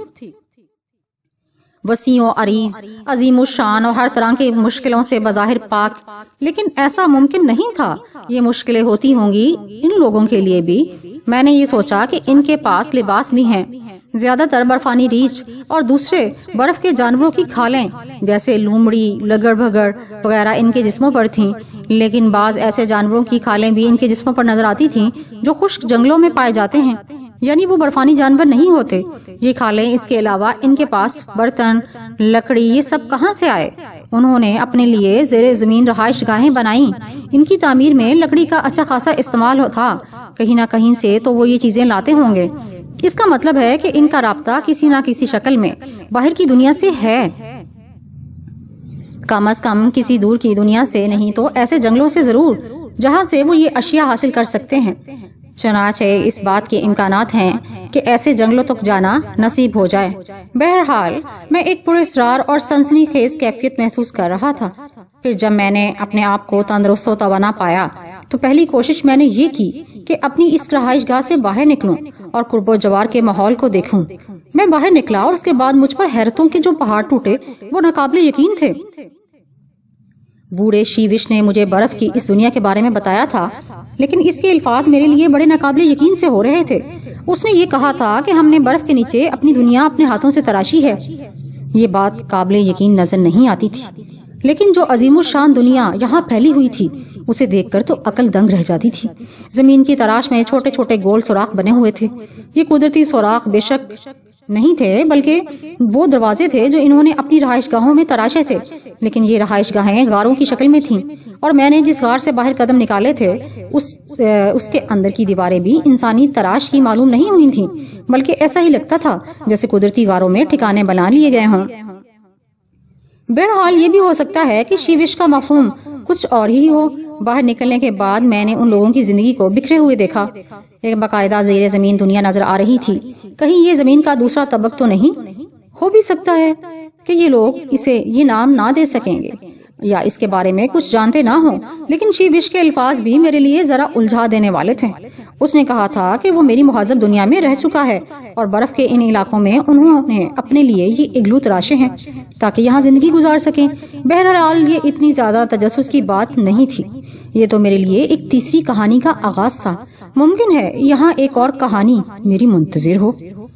وسیع و عریض، عظیم الشان اور ہر طرح کی مشکلوں سے بظاہر پاک لیکن ایسا ممکن نہیں تھا. یہ مشکلیں ہوتی ہوں گی ان لوگوں کے لیے بھی. میں نے یہ سوچا کہ ان کے پاس لباس بھی ہیں. زیادہ تر برفانی ریچھ اور دوسرے برف کے جانوروں کی کھالیں جیسے لومڑی، لگڑ بھگڑ وغیرہ ان کے جسموں پر تھیں لیکن بعض ایسے جانوروں کی کھالیں بھی ان کے جسموں پر نظر آتی تھیں جو خشک جنگلوں میں پائے جاتے ہیں یعنی وہ برفانی جانور نہیں ہوتے. یہ کھالیں اس کے علاوہ ان کے پاس برتن، لکڑی یہ سب کہاں سے آئے. انہوں نے اپنے لیے زیر زمین رہائش گاہیں بنائیں. ان کی تعمیر میں لکڑی کا اچھا خاصا استعمال تھا. کہیں نہ کہیں سے تو وہ یہ چیزیں لاتے ہوں گے. اس کا مطلب ہے کہ ان کا رابطہ کسی نہ کسی شکل میں باہر کی دنیا سے ہے. کم از کم کسی دور کی دنیا سے نہیں تو ایسے جنگلوں سے ضرور جہاں سے وہ یہ اشیاء حاصل کر سکتے ہیں. چنانچہ اس بات کے امکانات ہیں کہ ایسے جنگلوں تک جانا نصیب ہو جائے. بہرحال میں ایک پراسرار اور سنسنی خیز کیفیت محسوس کر رہا تھا. پھر جب میں نے اپنے آپ کو تندرست و توانا پایا تو پہلی کوشش میں نے یہ کی کہ اپنی اس رہائش گاہ سے باہر نکلوں اور قرب و جوار کے ماحول کو دیکھوں۔ میں باہر نکلا اور اس کے بعد مجھ پر حیرتوں کے جو پہاڑ ٹوٹے وہ ناقابل یقین تھے۔ بوڑھے شیوش نے مجھے برف کی اس دنیا کے بارے میں بتایا تھا، لیکن اس کے الفاظ میرے لیے بڑے ناقابل یقین سے ہو رہے تھے۔ اس نے یہ کہا تھا کہ ہم نے برف کے نیچے اپنی دنیا اپنے ہاتھوں سے تراشی ہے۔ یہ بات قابل یقین نظر نہیں آتی تھی، لیکن جو عظیم الشان دنیا یہاں پھیلی ہوئی تھی اسے دیکھ کر تو عقل دنگ رہ جاتی تھی۔ زمین کی تراش میں چھوٹے چھوٹے گول سوراخ بنے ہوئے تھے۔ یہ قدرتی سوراخ بے شک نہیں تھے، بلکہ وہ دروازے تھے جو انہوں نے اپنی رہائش گاہوں میں تراشے تھے، لیکن یہ رہائش گاہیں غاروں کی شکل میں تھیں، اور میں نے جس غار سے باہر قدم نکالے تھے اس کے اندر کی دیواریں بھی انسانی تراش کی معلوم نہیں ہوئی تھیں، بلکہ ایسا ہی لگتا تھا جیسے قدرتی غاروں میں ٹھکانے بنا لیے گئے ہوں۔ بہرحال یہ بھی ہو سکتا ہے کہ شیوش کا مفہوم کچھ اور ہی ہو۔ باہر نکلنے کے بعد میں نے ان لوگوں کی زندگی کو بکھرے ہوئے دیکھا۔ ایک باقاعدہ زیر زمین دنیا نظر آ رہی تھی۔ کہیں یہ زمین کا دوسرا طبق تو نہیں؟ ہو بھی سکتا ہے کہ یہ لوگ اسے یہ نام نہ دے سکیں گے یا اس کے بارے میں کچھ جانتے نہ ہوں، لیکن شیوش کے الفاظ بھی میرے لیے ذرا الجھا دینے والے تھے۔ اس نے کہا تھا کہ وہ میری مہذب دنیا میں رہ چکا ہے اور برف کے ان علاقوں میں انہوں نے اپنے لیے یہ اگلو تراشے ہیں تاکہ یہاں زندگی گزار سکیں۔ بہرحال یہ اتنی زیادہ تجسس کی بات نہیں تھی، یہ تو میرے لیے ایک تیسری کہانی کا آغاز تھا۔ ممکن ہے یہاں ایک اور کہانی میری منتظر ہو۔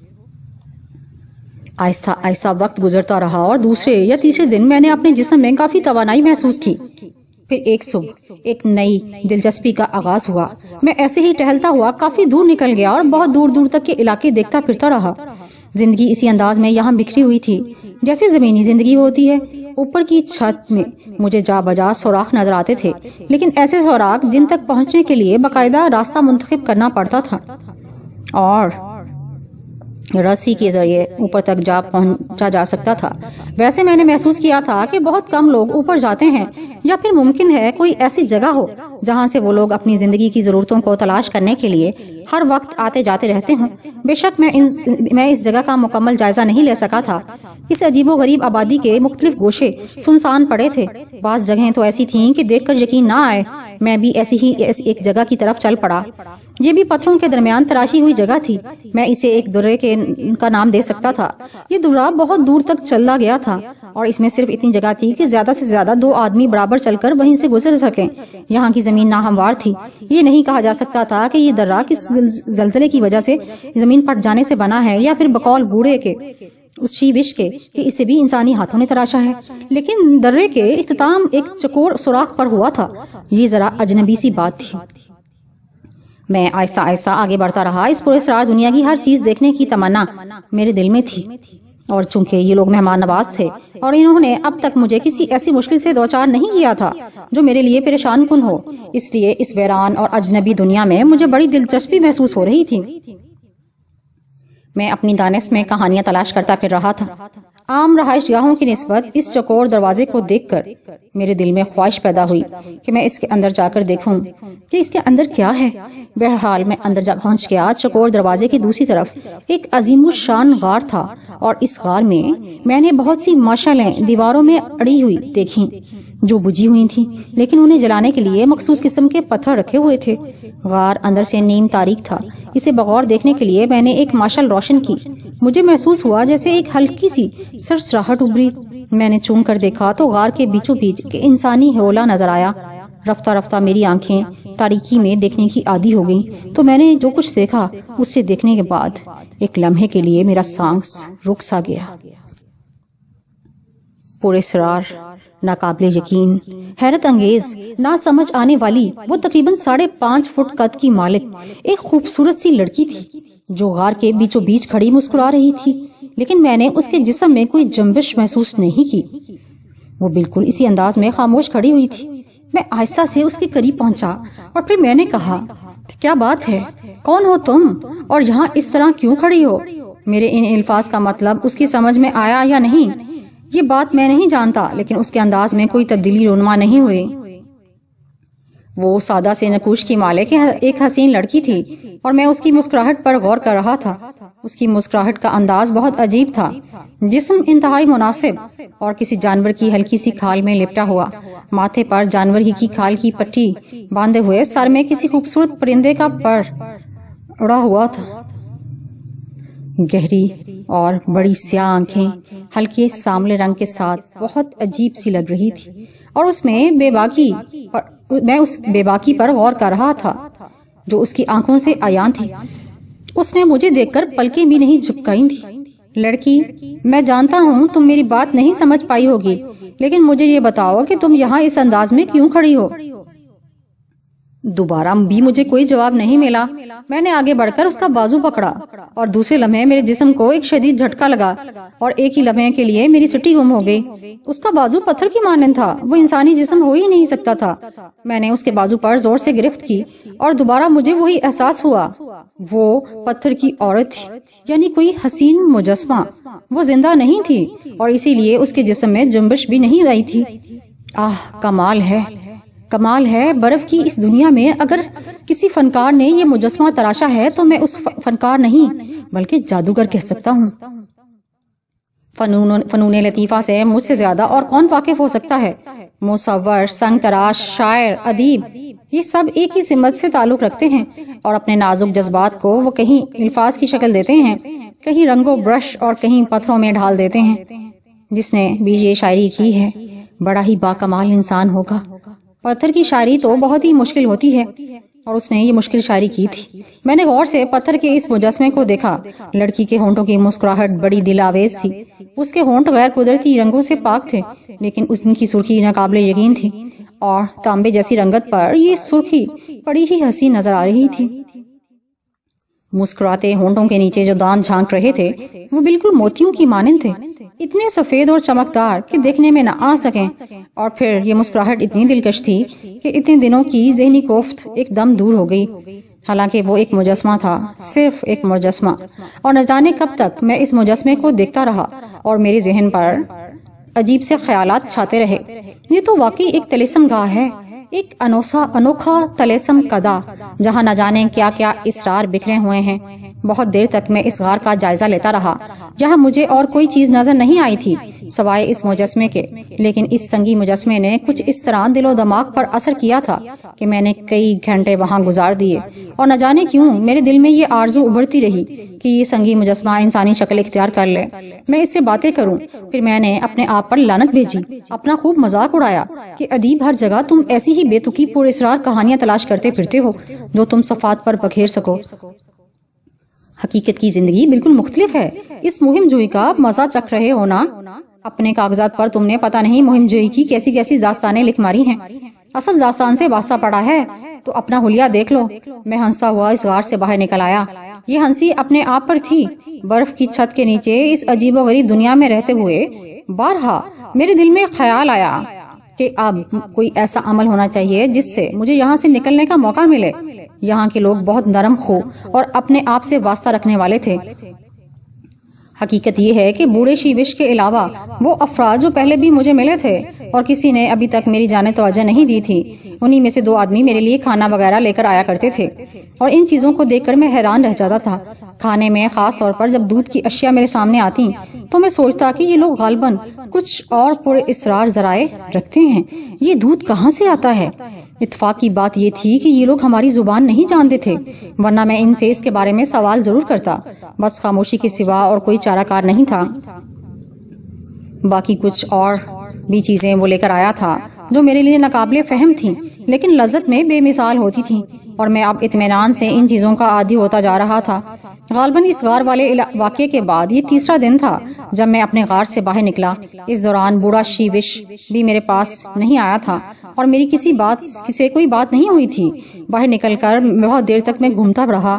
آہستہ آہستہ وقت گزرتا رہا اور دوسرے یا تیسرے دن میں نے اپنے جسم میں کافی توانائی محسوس کی۔ پھر ایک صبح ایک نئی دلچسپی کا آغاز ہوا۔ میں ایسے ہی ٹہلتا ہوا کافی دور نکل گیا اور بہت دور دور تک کے علاقے دیکھتا پھرتا رہا۔ زندگی اسی انداز میں یہاں بکھری ہوئی تھی جیسے زمینی زندگی ہوتی ہے۔ اوپر کی چھت میں مجھے جا بجا سوراخ نظر آتے تھے، لیکن ایسے سوراخ جن تک پہنچنے کے لیے باقاعدہ راستہ منتخب کرنا پڑتا تھا اور رسی کے ذریعے اوپر تک جا پہنچا جا سکتا تھا۔ ویسے میں نے محسوس کیا تھا کہ بہت کم لوگ اوپر جاتے ہیں، یا پھر ممکن ہے کوئی ایسی جگہ ہو جہاں سے وہ لوگ اپنی زندگی کی ضرورتوں کو تلاش کرنے کے لیے ہر وقت آتے جاتے رہتے ہوں۔ بے شک میں اس جگہ کا مکمل جائزہ نہیں لے سکا تھا۔ اس عجیب و غریب آبادی کے مختلف گوشے سنسان پڑے تھے۔ بعض جگہیں تو ایسی تھیں کہ دیکھ کر یقین نہ آئے۔ میں بھی ایسی ہی ایک جگہ کی طرف چل پڑا۔ یہ بھی پتھروں کے درمیان تراشی ہوئی جگہ تھی۔ میں اسے ایک درے کا نام دے سکتا تھا۔ یہ درہ بہت دور تک چلا گیا تھا اور اس میں صرف اتنی جگہ تھی کہ زیادہ سے زیادہ 2 آدمی برابر چل کر وہیں سے گزر سکیں۔ یہاں کی زمین ناہموار تھی۔ یہ نہیں کہا جا سکتا تھا کہ یہ درہ کس زلزلے کی وجہ سے زمین پھٹ جانے سے بنا ہے، یا پھر بقول بوڑھے کے اس شیوش کے کہ اسے بھی انسانی ہاتھوں نے تراشا ہے، لیکن درے کے اختتام ایک چکور سوراخ پر ہوا تھا۔ یہ ذرا اجنبی سی بات تھی۔ میں آہستہ آہستہ آگے بڑھتا رہا۔ اس پراسرار دنیا کی ہر چیز دیکھنے کی تمنا میرے دل میں تھی، اور چونکہ یہ لوگ مہمان نواز تھے اور انہوں نے اب تک مجھے کسی ایسی مشکل سے دوچار نہیں کیا تھا جو میرے لیے پریشان کن ہو، اس لیے اس ویران اور اجنبی دنیا میں مجھے بڑی دلچسپی محسوس ہو رہی تھی۔ میں اپنی دانش میں کہانیاں تلاش کرتا پھر رہا تھا۔ عام رہائش گاہوں کی نسبت اس چکور دروازے کو دیکھ کر میرے دل میں خواہش پیدا ہوئی کہ میں اس کے اندر جا کر دیکھوں کہ اس کے اندر کیا ہے۔ بہرحال میں اندر جا پہنچ گیا۔ چکور دروازے کی دوسری طرف ایک عظیم الشان غار تھا، اور اس غار میں نے بہت سی مشعلیں دیواروں میں اڑی ہوئی دیکھیں جو بجھی ہوئی تھیں، لیکن انہیں جلانے کے لیے مخصوص قسم کے پتھر رکھے ہوئے تھے۔ غار اندر سے نیم تاریک تھا۔ اسے بغور دیکھنے کے لیے میں نے ایک مشعل روشن کی۔ مجھے محسوس ہوا جیسے ایک ہلکی سی سرسراہٹ ابھری۔ میں نے چون کر دیکھا تو غار کے بیچوں بیچ ایک انسانی ہولہ نظر آیا۔ رفتہ رفتہ میری آنکھیں تاریکی میں دیکھنے کی عادی ہو گئیں، تو میں نے جو کچھ دیکھا اس سے دیکھنے کے بعد ایک لمحے کے لیے میرا سانس رک سا گیا۔ پراسرار، ناقابل یقین، حیرت انگیز، نہ سمجھ آنے والی، وہ تقریباً 5.5 فٹ قد کی مالک ایک خوبصورت سی لڑکی تھی جو غار کے بیچوں بیچ کھڑی مسکرا رہی تھی، لیکن میں نے اس کے جسم میں کوئی جنبش محسوس نہیں کی۔ وہ بالکل اسی انداز میں خاموش کھڑی ہوئی تھی۔ میں آہستہ سے اس کے قریب پہنچا اور پھر میں نے کہا، کیا بات ہے؟ کون ہو تم اور یہاں اس طرح کیوں کھڑی ہو؟ میرے ان الفاظ کا مطلب اس کی سمجھ میں آیا یا نہیں یہ بات میں نہیں جانتا، لیکن اس کے انداز میں کوئی تبدیلی رونما نہیں ہوئی۔ وہ سادہ سے نقوش کی مالک ایک حسین لڑکی تھی اور میں اس کی مسکراہٹ پر غور کر رہا تھا۔ اس کی مسکراہٹ کا انداز بہت عجیب تھا، جسم انتہائی مناسب اور کسی جانور کی ہلکی سی کھال میں لپٹا ہوا، ماتھے پر جانور ہی کی کھال کی پٹی باندھے ہوئے، سر میں کسی خوبصورت پرندے کا پر اڑا ہوا تھا۔ گہری اور بڑی سیاہ آنکھیں ہلکے ساملے رنگ کے ساتھ بہت عجیب سی لگ رہی تھی، اور میں اس بے باکی پر غور کر رہا تھا جو اس کی آنکھوں سے عیاں تھی۔ اس نے مجھے دیکھ کر پلکیں بھی نہیں جھپکائی تھی۔ لڑکی، میں جانتا ہوں تم میری بات نہیں سمجھ پائی ہوگی، لیکن مجھے یہ بتاؤ کہ تم یہاں اس انداز میں کیوں کھڑی ہو؟ دوبارہ بھی مجھے کوئی جواب نہیں ملا۔ میں نے آگے بڑھ کر اس کا بازو پکڑا اور دوسرے لمحے میرے جسم کو ایک شدید جھٹکا لگا اور ایک ہی لمحے کے لیے میری سٹی گم ہو گئی۔ اس کا بازو پتھر کی مانند تھا، وہ انسانی جسم ہو ہی نہیں سکتا تھا۔ میں نے اس کے بازو پر زور سے گرفت کی اور دوبارہ مجھے وہی احساس ہوا، وہ پتھر کی عورت تھی، یعنی کوئی حسین مجسمہ۔ وہ زندہ نہیں تھی اور اسی لیے اس کے جسم میں جنبش بھی نہیں آئی تھی۔ کمال ہے برف کی اس دنیا میں، اگر کسی فنکار نے یہ مجسمہ تراشا ہے تو میں اس فنکار نہیں بلکہ جادوگر کہہ سکتا ہوں۔ فنون لطیفہ سے مجھ سے زیادہ اور کون واقف ہو سکتا ہے؟ مصور، سنگ تراش، شاعر، ادیب، یہ سب ایک ہی سمت سے تعلق رکھتے ہیں اور اپنے نازک جذبات کو وہ کہیں الفاظ کی شکل دیتے ہیں، کہیں رنگوں برش اور کہیں پتھروں میں ڈھال دیتے ہیں۔ جس نے بھی یہ شاعری کی ہے بڑا ہی باکمال انسان ہوگا۔ پتھر کی شاعری تو بہت ہی مشکل ہوتی ہے اور اس نے یہ مشکل شاعری کی تھی۔ میں نے غور سے پتھر کے اس مجسمے کو دیکھا۔ لڑکی کے ہونٹوں کی مسکراہٹ بڑی دل آویز تھی۔ اس کے ہونٹ غیر قدرتی رنگوں سے پاک تھے، لیکن اس کی سرخی ناقابل یقین تھی اور تانبے جیسی رنگت پر یہ سرخی بڑی ہی حسین نظر آ رہی تھی۔ مسکراتے ہونٹوں کے نیچے جو دانت جھانک رہے تھے وہ بالکل موتیوں کی مانند تھے، اتنے سفید اور چمکدار کہ دیکھنے میں نہ آ سکیں، اور پھر یہ مسکراہٹ اتنی دلکش تھی کہ اتنے دنوں کی ذہنی کوفت ایک دم دور ہو گئی۔ حالانکہ وہ ایک مجسمہ تھا، صرف ایک مجسمہ، اور نہ جانے کب تک میں اس مجسمے کو دیکھتا رہا اور میرے ذہن پر عجیب سے خیالات چھاتے رہے۔ یہ تو واقعی ایک طلسم گاہ ہے، ایک انوکھا طلسم کدا، جہاں نہ جانے کیا کیا اسرار بکھرے ہوئے ہیں۔ بہت دیر تک میں اس غار کا جائزہ لیتا رہا، جہاں مجھے اور کوئی چیز نظر نہیں آئی تھی سوائے اس مجسمے کے، لیکن اس سنگی مجسمے نے کچھ اس طرح دل و دماغ پر اثر کیا تھا کہ میں نے کئی گھنٹے وہاں گزار دیے، اور نہ جانے کیوں میرے دل میں یہ آرزو ابھرتی رہی کہ یہ سنگی مجسمہ انسانی شکل اختیار کر لے، میں اس سے باتیں کروں۔ پھر میں نے اپنے آپ پر لعنت بھیجی، اپنا خوب مذاق اڑایا کہ ادیب، ہر جگہ تم ایسی ہی بے تکی پر اسرار کہانیاں تلاش کرتے پھرتے ہو جو تم صفات پر بکھیر سکو۔ حقیقت کی زندگی بالکل مختلف ہے۔ اس مہم جوئی کا مزہ چکھ رہے ہو نا؟ اپنے کاغذات پر تم نے پتہ نہیں مہم جوئی کی کیسی کیسی داستانیں لکھ ماری ہیں۔ اصل داستان سے واسطہ پڑا ہے تو اپنا حلیہ دیکھ لو۔ میں ہنستا ہوا اس غار سے باہر نکل آیا۔ یہ ہنسی اپنے آپ پر تھی۔ برف کی چھت کے نیچے اس عجیب و غریب دنیا میں رہتے ہوئے بارہا میرے دل میں خیال آیا کہ اب کوئی ایسا عمل ہونا چاہیے جس سے مجھے یہاں سے نکلنے کا موقع ملے۔ یہاں کے لوگ بہت نرم خو اور اپنے آپ سے واسطہ رکھنے والے تھے۔ حقیقت یہ ہے کہ بوڑھے شیوش کے علاوہ وہ افراد جو پہلے بھی مجھے ملے تھے اور کسی نے ابھی تک میری جانب توجہ نہیں دی تھی، انہی میں سے 2 آدمی میرے لیے کھانا وغیرہ لے کر آیا کرتے تھے، اور ان چیزوں کو دیکھ کر میں حیران رہ جاتا تھا۔ کھانے میں خاص طور پر جب دودھ کی اشیاء میرے سامنے آتی تو میں سوچتا کہ یہ لوگ غالباً کچھ اور پر اسرار ذرائع رکھتے ہیں۔ یہ دودھ کہاں سے آتا ہے؟ اتفاق کی بات یہ تھی کہ یہ لوگ ہماری زبان نہیں جانتے تھے، ورنہ میں ان سے اس کے بارے میں سوال ضرور کرتا۔ بس خاموشی کے سوا اور کوئی چارہ کار نہیں تھا۔ باقی کچھ اور بھی چیزیں وہ لے کر آیا تھا جو میرے لیے ناقابل فہم تھیں، لیکن لذت میں بے مثال ہوتی تھیں، اور میں اب اطمینان سے ان چیزوں کا عادی ہوتا جا رہا تھا۔ غالباً اس غار والے واقعے کے بعد یہ تیسرا دن تھا جب میں اپنے غار سے باہر نکلا۔ اس دوران بوڑھا شیوش بھی میرے پاس نہیں آیا تھا اور میری کسی سے کوئی بات نہیں ہوئی تھی۔ باہر نکل کر بہت دیر تک میں گھومتا رہا۔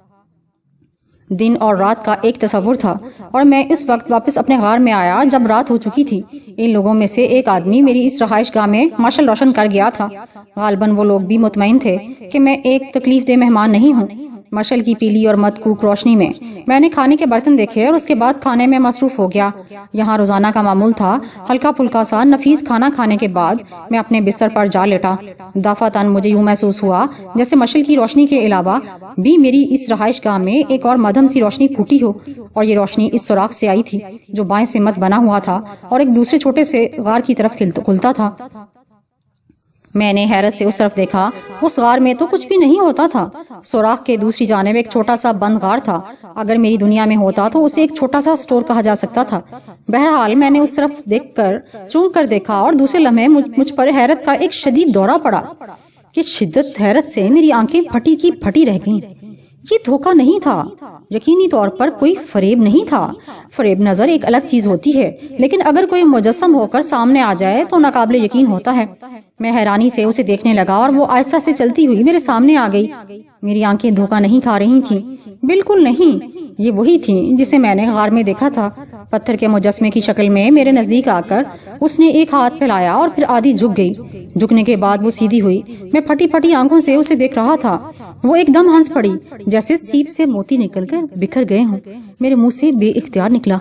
دن اور رات کا ایک تصور تھا، اور میں اس وقت واپس اپنے غار میں آیا جب رات ہو چکی تھی۔ ان لوگوں میں سے ایک آدمی میری اس رہائش گاہ میں مشعل روشن کر گیا تھا۔ غالباً وہ لوگ بھی مطمئن تھے کہ میں ایک تکلیف دہ مہمان نہیں ہوں، مشل کی پیلی اور متکوک روشنی میں نے کھانے کے برتن دیکھے اور اس کے بعد کھانے میں مصروف ہو گیا۔ یہاں روزانہ کا معمول تھا ہلکا پھلکا سا نفیس کھانا کھانے کے بعد میں اپنے بستر پر جا لیٹا۔ دفعتاً مجھے یوں محسوس ہوا جیسے مشل کی روشنی کے علاوہ بھی میری اس رہائش گاہ میں ایک اور مدھم سی روشنی پھوٹی ہو، اور یہ روشنی اس سوراخ سے آئی تھی جو بائیں سے مت بنا ہوا تھا اور ایک دوسرے چھوٹے سے غار کی طرف کھلتا تھا۔ میں نے حیرت سے اس طرف دیکھا، اس غار میں تو کچھ بھی نہیں ہوتا تھا۔ سوراخ کے دوسری جانب ایک چھوٹا سا بند غار تھا۔ اگر میری دنیا میں ہوتا تو اسے ایک چھوٹا سا سٹور کہا جا سکتا تھا۔ بہرحال میں نے اس طرف دیکھ کر چون کر دیکھا اور دوسرے لمحے مجھ پر حیرت کا ایک شدید دورہ پڑا کہ شدت حیرت سے میری آنکھیں پھٹی کی پھٹی رہ گئیں۔ یہ دھوکہ نہیں تھا، یقینی طور پر کوئی فریب نہیں تھا۔ فریب نظر ایک الگ چیز ہوتی ہے، لیکن اگر کوئی مجسم ہو کر سامنے آ جائے تو ناقابل یقین ہوتا ہے۔ میں حیرانی سے اسے دیکھنے لگا اور وہ آہستہ سے چلتی ہوئی میرے سامنے آ گئی۔ میری آنکھیں دھوکہ نہیں کھا رہی تھیں، بالکل نہیں۔ یہ وہی تھیں جسے میں نے غار میں دیکھا تھا۔ پتھر کے مجسمے کی شکل میں میرے نزدیک آ کر اس نے ایک ہاتھ پھیلایا اور پھر آدھی جھک گئی۔ جھکنے کے بعد وہ سیدھی ہوئی۔ میں پھٹی پھٹی آنکھوں سے اسے دیکھ رہا تھا۔ وہ ایک دم ہنس پڑی جیسے سیپ سے موتی نکل کر بکھر گئے ہوں۔ میرے منہ سے بے اختیار نکلا،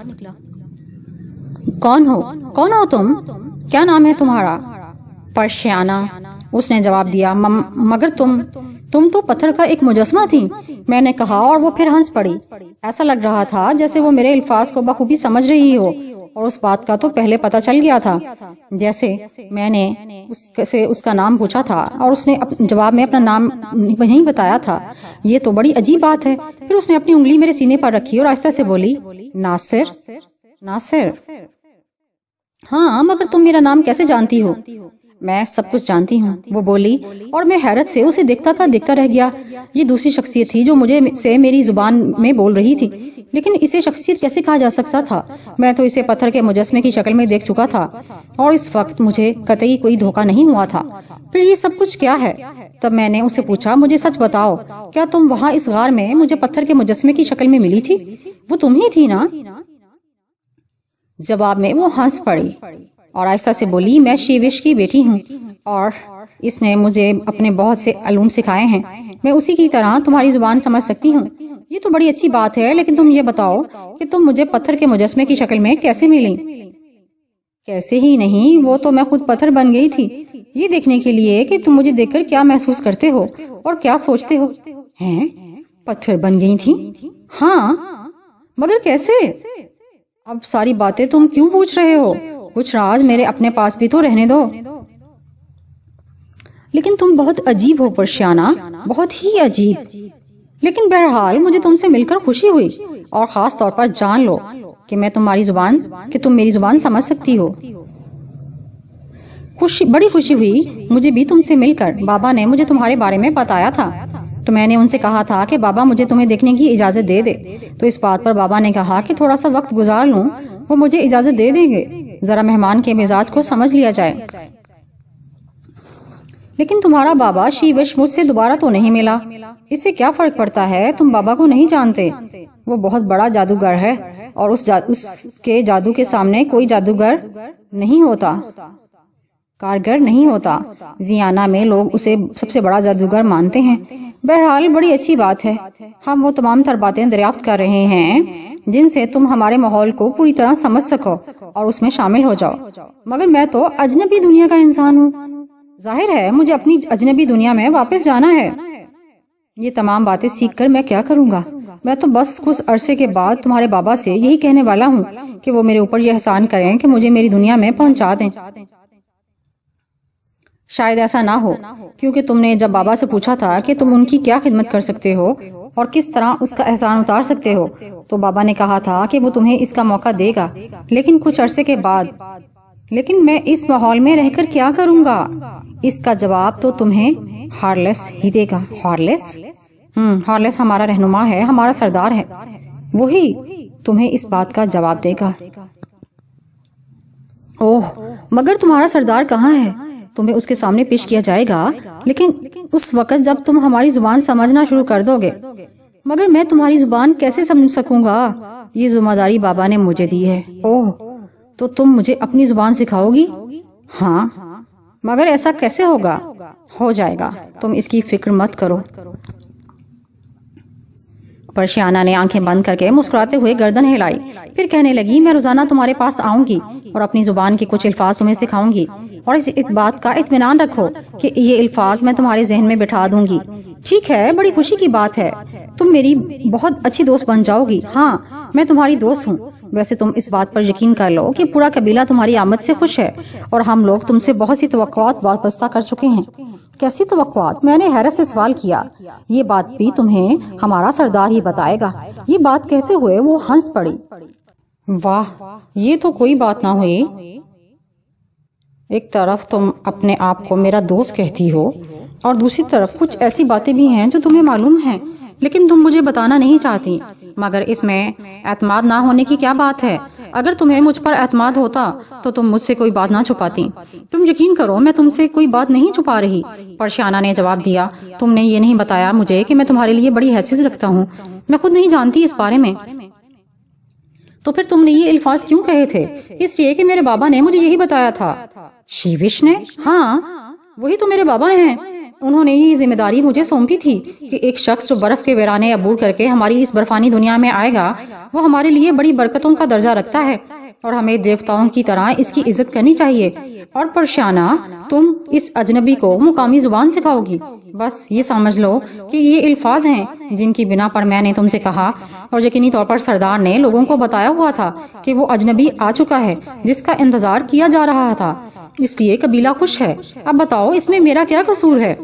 کون ہو تم؟ کیا نام ہے تمہارا؟ پرشیانہ، اس نے جواب دیا۔ مگر تم تو پتھر کا ایک مجسمہ تھی، میں نے کہا، اور وہ پھر ہنس پڑی۔ ایسا لگ رہا تھا جیسے وہ میرے الفاظ کو بخوبی سمجھ رہی ہو، اور اس بات کا تو پہلے پتہ چل گیا تھا۔ جیسے میں نے اس کا نام پوچھا تھا اور اس نے جواب میں اپنا نام نہیں بتایا تھا۔ یہ تو بڑی عجیب بات ہے۔ پھر اس نے اپنی انگلی میرے سینے پر رکھی اور آہستہ سے بولی، ناصر۔ ہاں، مگر تم میرا نام کیسے جانتی ہو؟ میں سب کچھ جانتی ہوں، وہ بولی، اور میں حیرت سے اسے دیکھتا رہ گیا۔ یہ دوسری شخصیت تھی جو مجھے سے میری زبان میں بول رہی تھی، لیکن اسے شخصیت کیسے کہا جا سکتا تھا؟ میں تو اسے پتھر کے مجسمے کی شکل میں دیکھ چکا تھا، اور اس وقت مجھے قطعی کوئی دھوکہ نہیں ہوا تھا۔ پھر یہ سب کچھ کیا ہے؟ تب میں نے اسے پوچھا، مجھے سچ بتاؤ، کیا تم وہاں اس غار میں مجھے پتھر کے مجسمے کی شکل میں ملی تھی؟ وہ تم ہی تھی نا؟ جواب میں وہ ہنس پڑی اور آہستہ سے بولی، میں شیوش کی بیٹی ہوں، اور اس نے مجھے اپنے بہت سے علوم سکھائے ہیں۔ میں اسی کی طرح تمہاری زبان سمجھ سکتی ہوں۔ یہ تو بڑی اچھی بات ہے، لیکن تم یہ بتاؤ کہ تم مجھے پتھر کے مجسمے کی شکل میں کیسے ملی؟ کیسے ہی نہیں، وہ تو میں خود پتھر بن گئی تھی، یہ دیکھنے کے لیے کہ تم مجھے دیکھ کر کیا محسوس کرتے ہو اور کیا سوچتے ہو۔ ہیں؟ پتھر بن گئی تھی؟ ہاں، مگر کیسے؟ اب ساری باتیں تم کیوں پوچھ رہے ہو؟ کچھ راز میرے اپنے پاس بھی تو رہنے دو۔ لیکن تم بہت عجیب ہو پرشیانہ، بہت ہی عجیب۔ لیکن بہرحال مجھے تم سے مل کر خوشی ہوئی، اور خاص طور پر جان لو کہ تم میری زبان سمجھ سکتی ہو۔ بڑی خوشی ہوئی مجھے بھی تم سے مل کر۔ بابا نے مجھے تمہارے بارے میں بتایا تھا، تو میں نے ان سے کہا تھا کہ بابا مجھے تمہیں دیکھنے کی اجازت دے دے، تو اس بات پر بابا نے کہا کہ تھوڑا سا وقت گزار لوں، وہ مجھے اجازت دے دیں گے، ذرا مہمان کے مزاج کو سمجھ لیا جائے۔ لیکن تمہارا بابا شیوش مجھ سے دوبارہ تو نہیں ملا۔ اس سے کیا فرق پڑتا ہے، تم بابا کو نہیں جانتے، وہ بہت بڑا جادوگر ہے، اور اس کے جادو کے سامنے کوئی جادوگر نہیں ہوتا، کارگر نہیں ہوتا۔ زیانہ میں لوگ اسے سب سے بڑا جادوگر مانتے ہیں۔ بہرحال بڑی اچھی بات ہے، ہم وہ تمام تر باتیں دریافت کر رہے ہیں جن سے تم ہمارے ماحول کو پوری طرح سمجھ سکو اور اس میں شامل ہو جاؤ۔ مگر میں تو اجنبی دنیا کا انسان ہوں، ظاہر ہے مجھے اپنی اجنبی دنیا میں واپس جانا ہے۔ یہ تمام باتیں سیکھ کر میں کیا کروں گا؟ میں تو بس کچھ عرصے کے بعد تمہارے بابا سے یہی کہنے والا ہوں کہ وہ میرے اوپر یہ احسان کریں کہ مجھے میری دنیا میں پہنچا دیں۔ شاید ایسا نہ ہو، کیونکہ تم نے جب بابا سے پوچھا تھا کہ تم ان کی کیا خدمت کر سکتے ہو اور کس طرح اس کا احسان اتار سکتے ہو، تو بابا نے کہا تھا کہ وہ تمہیں اس کا موقع دے گا، لیکن کچھ عرصے کے بعد۔ لیکن میں اس ماحول میں رہ کر کیا کروں گا؟ اس کا جواب تو تمہیں ہارلس ہی دے گا۔ ہارلس ہمارا رہنما ہے، ہمارا سردار ہے، وہی تمہیں اس بات کا جواب دے گا۔ اوہ، مگر تمہارا سردار کہاں ہے؟ تمہیں اس کے سامنے پیش کیا جائے گا، لیکن اس وقت جب تم ہماری زبان سمجھنا شروع کر دو گے۔ مگر میں تمہاری زبان کیسے سمجھ سکوں گا؟ یہ ذمہ داری بابا نے مجھے دی ہے۔ اوہ، تو تم مجھے اپنی زبان سکھاؤ گی؟ ہاں، مگر ایسا کیسے ہوگا؟ ہو جائے گا، تم اس کی فکر مت کرو۔ پرشیانہ نے آنکھیں بند کر کے مسکراتے ہوئے گردن ہلائی، پھر کہنے لگی میں روزانہ تمہارے پاس آؤں گی اور اپنی زبان کے کچھ الفاظ تمہیں سکھاؤں گی، اور اس بات کا اطمینان رکھو کہ یہ الفاظ میں تمہارے ذہن میں بٹھا دوں گی۔ ٹھیک ہے، بڑی خوشی کی بات ہے، تم میری بہت اچھی دوست بن جاؤ گی۔ ہاں، میں تمہاری دوست ہوں۔ ویسے تم اس بات پر یقین کر لو کہ پورا قبیلہ تمہاری آمد سے خوش ہے، اور ہم لوگ تم سے بہت سی توقعات وابستہ کر چکے ہیں۔ کیسی توقعات؟ میں نے حیرت سے سوال کیا۔ یہ بات بھی تمہیں ہمارا سردار ہی بتائے گا۔ یہ بات کہتے ہوئے وہ ہنس پڑی۔ واہ، یہ تو کوئی بات نہ ہوئی۔ ایک طرف تم اپنے آپ کو میرا دوست کہتی ہو اور دوسری طرف کچھ ایسی باتیں بھی ہیں جو تمہیں معلوم ہیں لیکن تم مجھے بتانا نہیں چاہتی۔ مگر اس میں اعتماد نہ ہونے کی کیا بات ہے؟ اگر تمہیں مجھ پر اعتماد ہوتا تو تم مجھ سے کوئی بات نہ چھپاتی۔ تم یقین کرو، میں تم سے کوئی بات نہیں چھپا رہی، پرشیانہ نے جواب دیا۔ تم نے یہ نہیں بتایا مجھے کہ میں تمہارے لیے بڑی حیثیت رکھتا ہوں، میں خود نہیں جانتی اس بارے میں۔ تو پھر تم نے یہ الفاظ کیوں کہے تھے؟ اس لیے کہ میرے بابا نے مجھے یہی بتایا تھا۔ شیوش نے؟ ہاں، وہی تو میرے بابا ہیں۔ انہوں نے یہ ذمہ داری مجھے سونپی تھی کہ ایک شخص جو برف کے ویرانے عبور کر کے ہماری اس برفانی دنیا میں آئے گا، وہ ہمارے لیے بڑی برکتوں کا درجہ رکھتا ہے اور ہمیں دیوتاؤں کی طرح اس کی عزت کرنی چاہیے۔ اور پرشیانہ، تم اس اجنبی کو مقامی زبان سکھاؤ گی۔ بس یہ سمجھ لو کہ یہ الفاظ ہیں جن کی بنا پر میں نے تم سے کہا، اور یقینی طور پر سردار نے لوگوں کو بتایا ہوا تھا کہ وہ اجنبی آ چکا ہے جس کا انتظار کیا جا رہا تھا، اس لیے قبیلہ خوش ہے۔ اب بتاؤ اس میں میرا کیا قصور ہے؟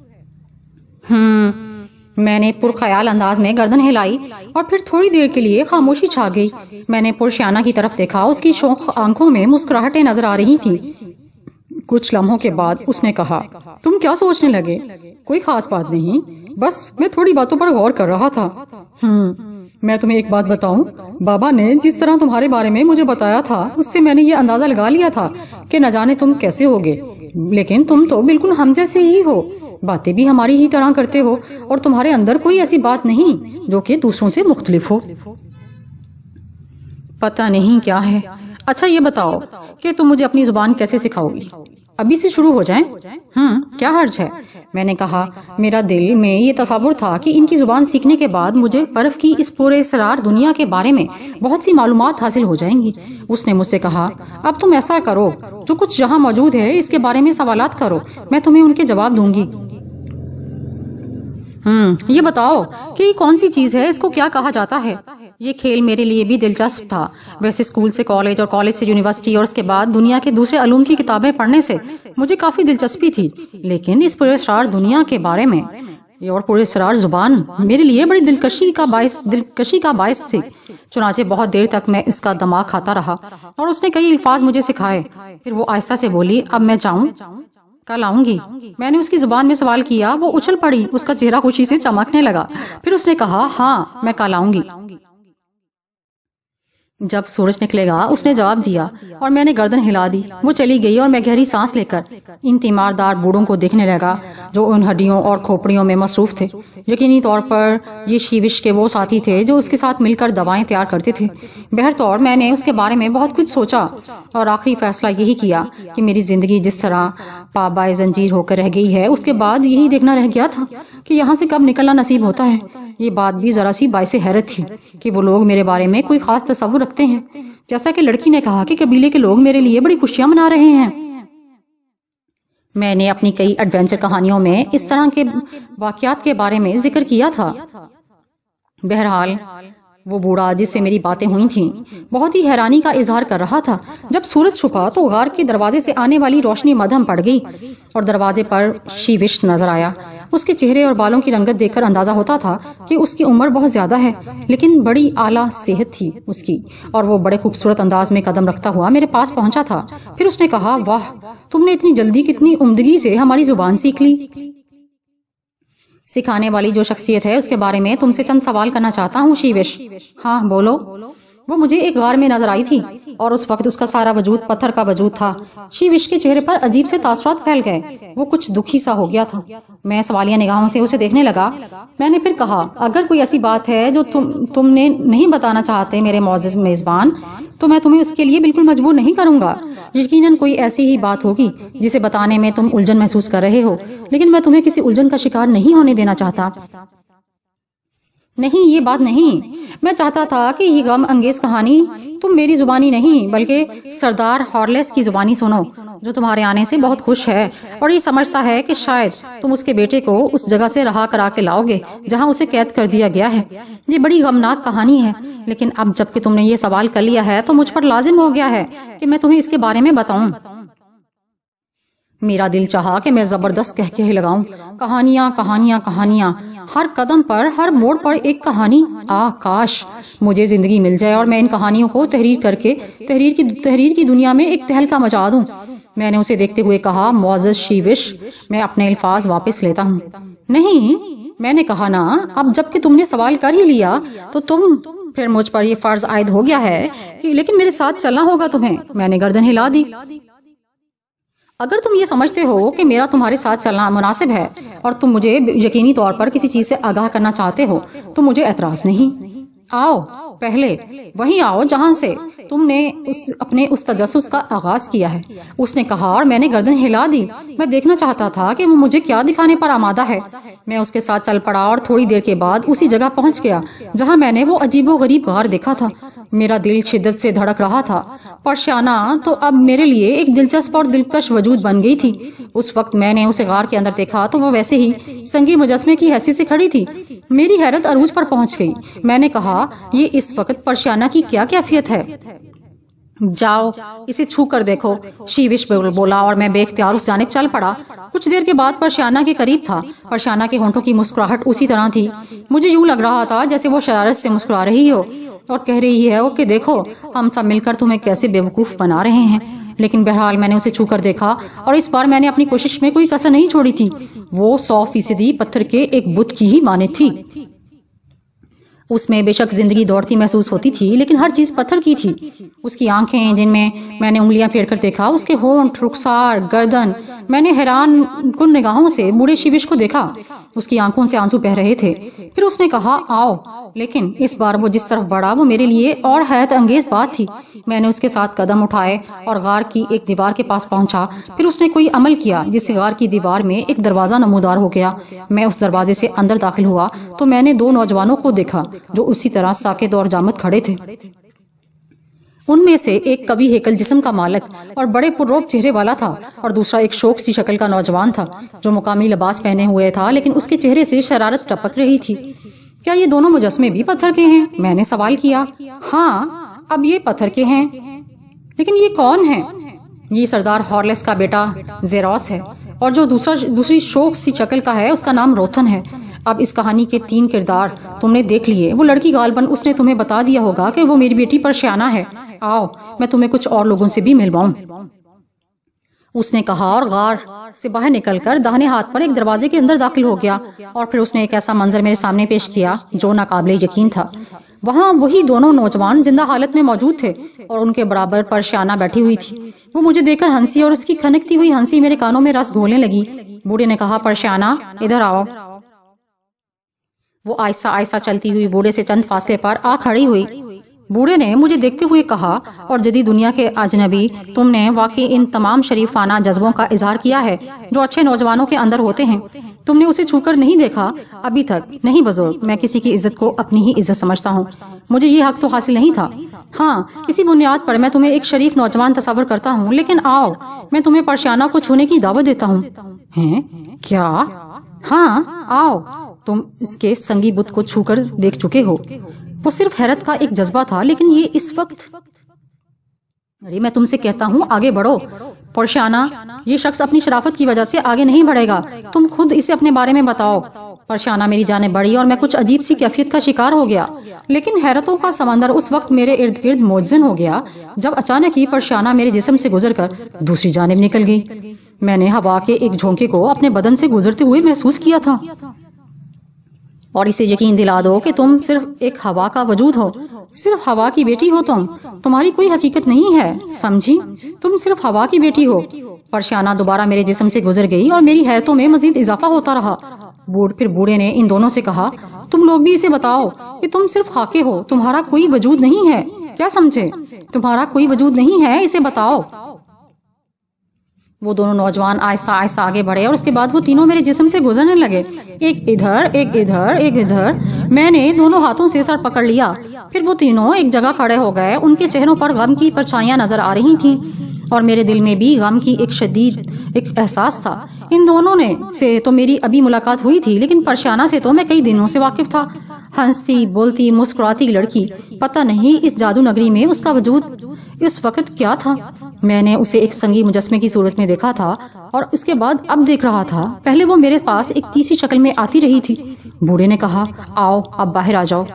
میں نے پرخیال انداز میں گردن ہلائی اور پھر تھوڑی دیر کے لیے خاموشی چھا گئی۔ میں نے پرشیانہ کی طرف دیکھا، اس کی شوق آنکھوں میں مسکراہٹیں نظر آ رہی تھیں۔ کچھ لمحوں کے بعد اس نے کہا، تم کیا سوچنے لگے؟ کوئی خاص بات نہیں، بس میں تھوڑی باتوں پر غور کر رہا تھا۔ میں تمہیں ایک بات بتاؤں، بابا نے جس طرح تمہارے بارے میں مجھے بتایا تھا اس سے میں نے یہ اندازہ لگا لیا تھا کہ نہ جانے تم کیسے ہوگے، لیکن تم تو بالکل ہم جیسے ہی ہو، باتیں بھی ہماری ہی طرح کرتے ہو، اور تمہارے اندر کوئی ایسی بات نہیں جو کہ دوسروں سے مختلف ہو۔ پتہ نہیں کیا ہے۔ اچھا یہ بتاؤ کہ تم مجھے اپنی زبان کیسے سکھاؤ گی؟ ابھی سے شروع ہو جائیں؟ کیا حرج ہے؟ میں نے کہا، میرا دل میں یہ تصور تھا کہ ان کی زبان سیکھنے کے بعد مجھے برف کی اس پورے اسرار دنیا کے بارے میں بہت سی معلومات حاصل ہو جائیں گی۔ اس نے مجھ سے کہا، اب تم ایسا کرو، جو کچھ یہاں موجود ہے اس کے بارے میں سوالات کرو، میں تمہیں ان کے جواب دوں گی۔ یہ بتاؤ کہ یہ کون سی چیز ہے، اس کو کیا کہا جاتا ہے؟ یہ کھیل میرے لیے بھی دلچسپ تھا۔ ویسے اسکول سے کالج اور کالج سے یونیورسٹی اور اس کے بعد دنیا کے دوسرے علوم کی کتابیں پڑھنے سے مجھے کافی دلچسپی تھی، لیکن اس پراسرار دنیا کے بارے میں اور پراسرار زبان میرے لیے بڑی دلکشی کا باعث تھی۔ چنانچہ بہت دیر تک میں اس کا دماغ کھاتا رہا اور اس نے کئی الفاظ مجھے سکھائے۔ پھر وہ آہستہ سے بولی، اب میں جاؤں؟ کل آؤں گی۔ میں نے اس کی زبان میں سوال کیا، وہ اچھل پڑی، اس کا چہرہ خوشی سے چمکنے لگا۔ پھر اس نے کہا، ہاں میں کل آؤں گی۔ جب سورج نکلے گا، اس نے جواب دیا، اور میں نے گردن ہلا دی۔ وہ چلی گئی اور میں گہری سانس لے کر ان تیماردار بوڑھوں کو دیکھنے لگا جو ان ہڈیوں اور کھوپڑیوں میں مصروف تھے۔ یقینی طور پر یہ شیوش کے وہ ساتھی تھے جو اس کے ساتھ مل کر دوائیں تیار کرتے تھے۔ بہرطور میں نے اس کے بارے میں بہت کچھ سوچا اور آخری فیصلہ یہی کیا کہ میری زندگی جس طرح پابائے زنجیر ہو کر رہ گئی ہے، اس کے بعد یہی دیکھنا رہ گیا تھا کہ یہاں سے کب نکلنا نصیب ہوتا ہے۔ یہ بات بھی ذرا سی باعث حیرت تھی کہ وہ لوگ میرے بارے میں کوئی خاص تصور رکھتے ہیں۔ جیسا کہ لڑکی نے کہا کہ قبیلے کے لوگ میرے لیے بڑی خوشیاں منا رہے ہیں۔ میں نے اپنی کئی ایڈونچر کہانیوں میں اس طرح کے واقعات کے بارے میں ذکر کیا تھا۔ بہرحال وہ بوڑھا جس سے میری باتیں ہوئی تھیں بہت ہی حیرانی کا اظہار کر رہا تھا۔ جب سورج چھپا تو غار کے دروازے سے آنے والی روشنی مدھم پڑ گئی اور دروازے پر شیوش نظر آیا۔ اس کے چہرے اور بالوں کی رنگت دیکھ کر اندازہ ہوتا تھا کہ اس کی عمر بہت زیادہ ہے، لیکن بڑی اعلیٰ صحت تھی اس کی، اور وہ بڑے خوبصورت انداز میں قدم رکھتا ہوا میرے پاس پہنچا تھا۔ پھر اس نے کہا، واہ، تم نے اتنی جلدی کتنی عمدگی سے ہماری زبان سیکھ لی۔ سکھانے والی جو شخصیت ہے اس کے بارے میں تم سے چند سوال کرنا چاہتا ہوں شیوش۔ ہاں بولو۔ وہ مجھے ایک غار میں نظر آئی تھی اور اس وقت اس کا سارا وجود پتھر کا وجود تھا۔ شیوش کے چہرے پر عجیب سے تاثرات پھیل گئے، وہ کچھ دکھی سا ہو گیا تھا۔ میں سوالیہ نگاہوں سے اسے دیکھنے لگا۔ میں نے پھر کہا، اگر کوئی ایسی بات ہے جو تم نے نہیں بتانا چاہتے میرے معزز میزبان، تو میں تمہیں اس کے لیے بالکل مجبور نہیں کروں گا۔ یقیناً کوئی ایسی ہی بات ہوگی جسے بتانے میں تم الجھن محسوس کر رہے ہو، لیکن میں تمہیں کسی الجھن کا شکار نہیں ہونے دینا چاہتا۔ نہیں، یہ بات نہیں، میں چاہتا تھا کہ یہ غم انگیز کہانی تم میری زبانی نہیں بلکہ سردار ہارلیس کی زبانی سنو، جو تمہارے آنے سے بہت خوش ہے اور یہ سمجھتا ہے کہ شاید تم اس کے بیٹے کو اس جگہ سے رہا کرا کے لاؤ گے جہاں اسے قید کر دیا گیا ہے۔ یہ بڑی غمناک کہانی ہے، لیکن اب جب کہ تم نے یہ سوال کر لیا ہے تو مجھ پر لازم ہو گیا ہے کہ میں تمہیں اس کے بارے میں بتاؤں۔ میرا دل چاہا کہ میں زبردست کہہ کے لگاؤں، کہانیاں کہانیاں کہانیاں، ہر قدم پر ہر موڑ پر ایک کہانی۔ کاش مجھے زندگی مل جائے اور میں ان کہانیوں کو تحریر کر کے تحریر کی دنیا میں ایک تہلکہ مچا دوں۔ میں نے اسے دیکھتے ہوئے کہا، معزز شیوش، میں اپنے الفاظ واپس لیتا ہوں۔ نہیں، میں نے کہا نا، اب جب کہ تم نے سوال کر ہی لیا تو پھر مجھ پر یہ فرض عائد ہو گیا ہے کہ لیکن میرے ساتھ چلنا ہوگا تمہیں۔ میں نے گردن ہلا دی۔ اگر تم یہ سمجھتے ہو کہ میرا تمہارے ساتھ چلنا مناسب ہے اور تم مجھے یقینی طور پر کسی چیز سے آگاہ کرنا چاہتے ہو تو مجھے اعتراض نہیں۔ آؤ، پہلے وہیں آؤ جہاں سے تم نے اپنے اس تجسس کا آغاز کیا ہے، اس نے کہا، اور میں نے گردن ہلا دی۔ میں دیکھنا چاہتا تھا کہ وہ مجھے کیا دکھانے پر آمادہ ہے۔ میں اس کے ساتھ چل پڑا اور تھوڑی دیر کے بعد اسی جگہ پہنچ گیا جہاں میں نے وہ عجیب و غریب غار دیکھا تھا۔ میرا دل شدت سے دھڑک رہا تھا۔ پرشانہ تو اب میرے لیے ایک دلچسپ اور دلکش وجود بن گئی تھی۔ اس وقت میں نے اسے غار کے اندر دیکھا تو وہ ویسے ہی سنگی مجسمے کی حیثیت سے کھڑی تھی۔ میری حیرت عروج پر پہنچ گئی۔ میں نے کہا، یہ اس وقت پرشانہ کی کیا کیفیت ہے؟ جاؤ اسے چھو کر دیکھو، شیوش بولا، اور میں بے اختیار اس جانب چل پڑا۔ کچھ دیر کے بعد پرشانہ کے قریب تھا۔ پرشانہ کے ہونٹوں کی مسکراہٹ اسی طرح تھی۔ مجھے یوں لگ رہا تھا جیسے وہ شرارت سے مسکرا رہی ہو اور کہہ رہی ہے کہ دیکھو ہم سب مل کر تمہیں کیسے بیوقوف بنا رہے ہیں۔ لیکن بہرحال میں نے اسے چھو کر دیکھا اور اس بار میں نے اپنی کوشش میں کوئی کسر نہیں چھوڑی تھی۔ وہ 100% پتھر کے ایک بت کی ہی مانند تھی۔ اس میں بے شک زندگی دوڑتی محسوس ہوتی تھی، لیکن ہر چیز پتھر کی تھی۔ اس کی آنکھیں جن میں نے انگلیاں پھیر کر دیکھا، اس کے ہونٹ، رخسار، گردن، میں نے حیران کن نگاہوں سے بوڑھے شیوش کو دیکھا۔ اس کی آنکھوں سے آنسو بہہ رہے تھے۔ پھر اس نے کہا، آؤ، لیکن اس بار وہ جس طرف بڑھا وہ میرے لیے اور حیرت انگیز بات تھی۔ میں نے اس کے ساتھ قدم اٹھائے اور غار کی ایک دیوار کے پاس پہنچا۔ پھر اس نے کوئی عمل کیا جس سے غار کی دیوار میں ایک دروازہ نمودار ہو گیا۔ میں اس دروازے سے اندر داخل ہوا تو میں نے 2 نوجوانوں کو دیکھا جو اسی طرح ساکت اور جامد کھڑے تھے۔ ان میں سے ایک قوی ہیکل جسم کا مالک اور بڑے پررعب چہرے والا تھا، اور دوسرا ایک شوخ سی شکل کا نوجوان تھا جو مقامی لباس پہنے ہوئے تھا، لیکن اس کے چہرے سے شرارت ٹپک رہی تھی۔ کیا یہ دونوں مجسمے بھی پتھر کے ہیں؟ میں نے سوال کیا۔ ہاں، اب یہ پتھر کے ہیں، لیکن یہ کون ہے؟ یہ سردار ہارلیس کا بیٹا زیروس ہے، اور جو دوسری شوخ سی شکل کا ہے اس کا نام روتھن ہے۔ اب اس کہانی کے 3 کردار تم نے دیکھ لیے۔ وہ لڑکی غالباً اس نے تمہیں بتا دیا ہوگا کہ وہ میری بیٹی پرشانہ ہے۔ آؤ میں تمہیں کچھ اور لوگوں سے بھی ملواؤں، اس نے کہا، اور غار سے باہر نکل کر داہنے ہاتھ پر ایک دروازے کے اندر داخل ہو گیا۔ اور پھر اس نے ایک ایسا منظر میرے سامنے پیش کیا جو ناقابل یقین تھا۔ وہاں وہی دونوں نوجوان زندہ حالت میں موجود تھے اور ان کے برابر پرشانہ بیٹھی ہوئی تھی۔ وہ مجھے دیکھ کر ہنسی اور اس کی کھنکتی ہوئی ہنسی میرے کانوں میں رس گھولنے لگی۔ بوڑھے نے کہا، پرشانہ ادھر آؤ۔ وہ آہستہ آہستہ چلتی ہوئی بوڑھے سے چند فاصلے پر آ کھڑی ہوئی۔ بوڑھے نے مجھے دیکھتے ہوئے کہا، اور جدید دنیا کے اجنبی، تم نے واقعی ان تمام شریفانہ جذبوں کا اظہار کیا ہے جو اچھے نوجوانوں کے اندر ہوتے ہیں۔ تم نے اسے چھو کر نہیں دیکھا ابھی تک؟ نہیں بزرگ، میں کسی کی عزت کو اپنی ہی عزت سمجھتا ہوں۔ مجھے یہ حق تو حاصل نہیں تھا۔ ہاں، کسی بنیاد پر میں تمہیں ایک شریف نوجوان تصور کرتا ہوں، لیکن آؤ میں تمہیں پرشانہ کو چھونے کی دعوت دیتا ہوں۔ ہیں؟ کیا؟ ہاں، آؤ۔ تم اس کے سنگی بت کو چھو کر دیکھ چکے ہو۔ وہ صرف حیرت کا ایک جذبہ تھا، لیکن یہ اس وقت، ارے میں تم سے کہتا ہوں آگے بڑھو۔ پرشانہ، یہ شخص اپنی شرافت کی وجہ سے آگے نہیں بڑھے گا، تم خود اسے اپنے بارے میں بتاؤ۔ پرشانہ میری جانب بڑھی اور میں کچھ عجیب سی کیفیت کا شکار ہو گیا، لیکن حیرتوں کا سمندر اس وقت میرے ارد گرد موجزن ہو گیا جب اچانک ہی پرشانہ میرے جسم سے گزر کر دوسری جانب نکل گئی۔ میں نے ہوا کے ایک جھونکے کو اپنے بدن سے گزرتے ہوئے محسوس کیا تھا۔ اور اسے یقین دلا دو کہ تم صرف ایک ہوا کا وجود ہو، صرف ہوا کی بیٹی ہو تم، تمہاری کوئی حقیقت نہیں ہے، سمجھی؟ تم صرف ہوا کی بیٹی ہو۔ پرشانہ دوبارہ میرے جسم سے گزر گئی اور میری حیرتوں میں مزید اضافہ ہوتا رہا۔ پھر بوڑھے نے ان دونوں سے کہا، تم لوگ بھی اسے بتاؤ کہ تم صرف خاکے ہو، تمہارا کوئی وجود نہیں ہے، کیا سمجھے؟ تمہارا کوئی وجود نہیں ہے، اسے بتاؤ۔ وہ دونوں نوجوان آہستہ آہستہ آگے بڑھے اور اس کے بعد وہ تینوں میرے جسم سے گزرنے لگے، ایک ادھر ایک ادھر ایک ادھر۔ میں نے دونوں ہاتھوں سے سر پکڑ لیا، پھر وہ تینوں ایک جگہ کھڑے ہو گئے۔ ان کے چہروں پر غم کی پرچھائیاں نظر آ رہی تھیں اور میرے دل میں بھی غم کی ایک احساس تھا۔ ان دونوں سے تو میری ابھی ملاقات ہوئی تھی، لیکن پرشانہ سے تو میں کئی دنوں سے واقف تھا۔ ہنستی بولتی مسکراتی لڑکی، پتہ نہیں اس جادو نگری میں اس کا وجود اس وقت کیا تھا۔ میں نے اسے ایک سنگی مجسمے کی صورت میں دیکھا تھا اور اس کے بعد اب دیکھ رہا تھا۔ پہلے وہ میرے پاس ایک تیسری شکل میں آتی رہی تھی۔ بوڑھے نے کہا، آؤ اب باہر آ جاؤ۔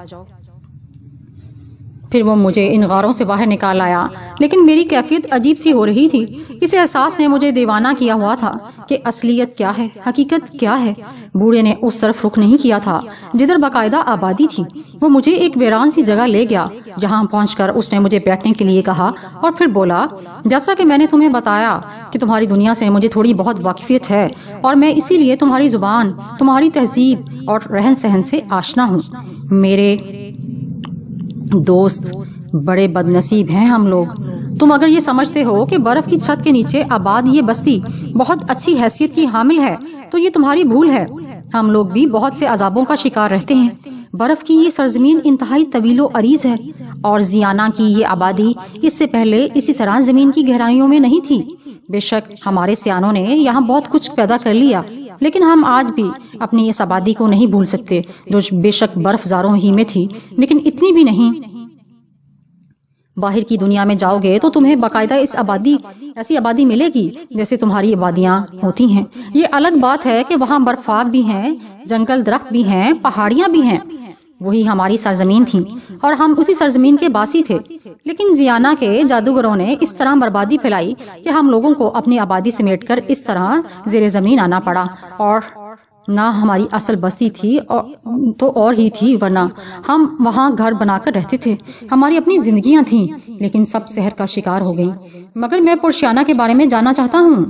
پھر وہ مجھے ان غاروں سے باہر نکال آیا، لیکن میری کیفیت عجیب سی ہو رہی تھی۔ اس احساس نے مجھے دیوانہ کیا ہوا تھا کہ اصلیت کیا ہے، حقیقت کیا ہے۔ بوڑھے نے اس طرف رخ نہیں کیا تھا جدھر باقاعدہ آبادی تھی۔ وہ مجھے ایک ویران سی جگہ لے گیا، جہاں پہنچ کر اس نے مجھے بیٹھنے کے لیے کہا اور پھر بولا، جیسا کہ میں نے تمہیں بتایا کہ تمہاری دنیا سے مجھے تھوڑی بہت واقفیت ہے اور میں اسی لیے تمہاری زبان، تمہاری تہذیب اور رہن سہن سے آشنا ہوں۔ میرے دوست، بڑے بد نصیب ہیں ہم لوگ۔ تم اگر یہ سمجھتے ہو کہ برف کی چھت کے نیچے آباد یہ بستی بہت اچھی حیثیت کی حامل ہے تو یہ تمہاری بھول ہے۔ ہم لوگ بھی بہت سے عذابوں کا شکار رہتے ہیں۔ برف کی یہ سرزمین انتہائی طویل و عریض ہے اور زیانہ کی یہ آبادی اس سے پہلے اسی طرح زمین کی گہرائیوں میں نہیں تھی۔ بے شک ہمارے سیانوں نے یہاں بہت کچھ پیدا کر لیا، لیکن ہم آج بھی اپنی اس آبادی کو نہیں بھول سکتے جو بے شک برف زاروں ہی میں تھی، لیکن اتنی بھی نہیں۔ باہر کی دنیا میں جاؤ گے تو تمہیں باقاعدہ ایسی آبادی ملے گی جیسے تمہاری آبادیاں ہوتی ہیں۔ یہ الگ بات ہے کہ وہاں برفاب بھی ہیں، جنگل درخت بھی ہیں، پہاڑیاں بھی ہیں۔ وہی ہماری سرزمین تھی اور ہم اسی سرزمین کے باسی تھے، لیکن زیانہ کے جادوگروں نے اس طرح بربادی پھیلائی کہ ہم لوگوں کو اپنی آبادی سمیٹ کر اس طرح زیر زمین آنا پڑا۔ اور نہ ہماری اصل بستی تھی تو اور ہی تھی، ورنہ ہم وہاں گھر بنا کر رہتے تھے، ہماری اپنی زندگیاں تھیں، لیکن سب سحر کا شکار ہو گئیں۔ مگر میں پرشیانہ کے بارے میں جاننا چاہتا ہوں۔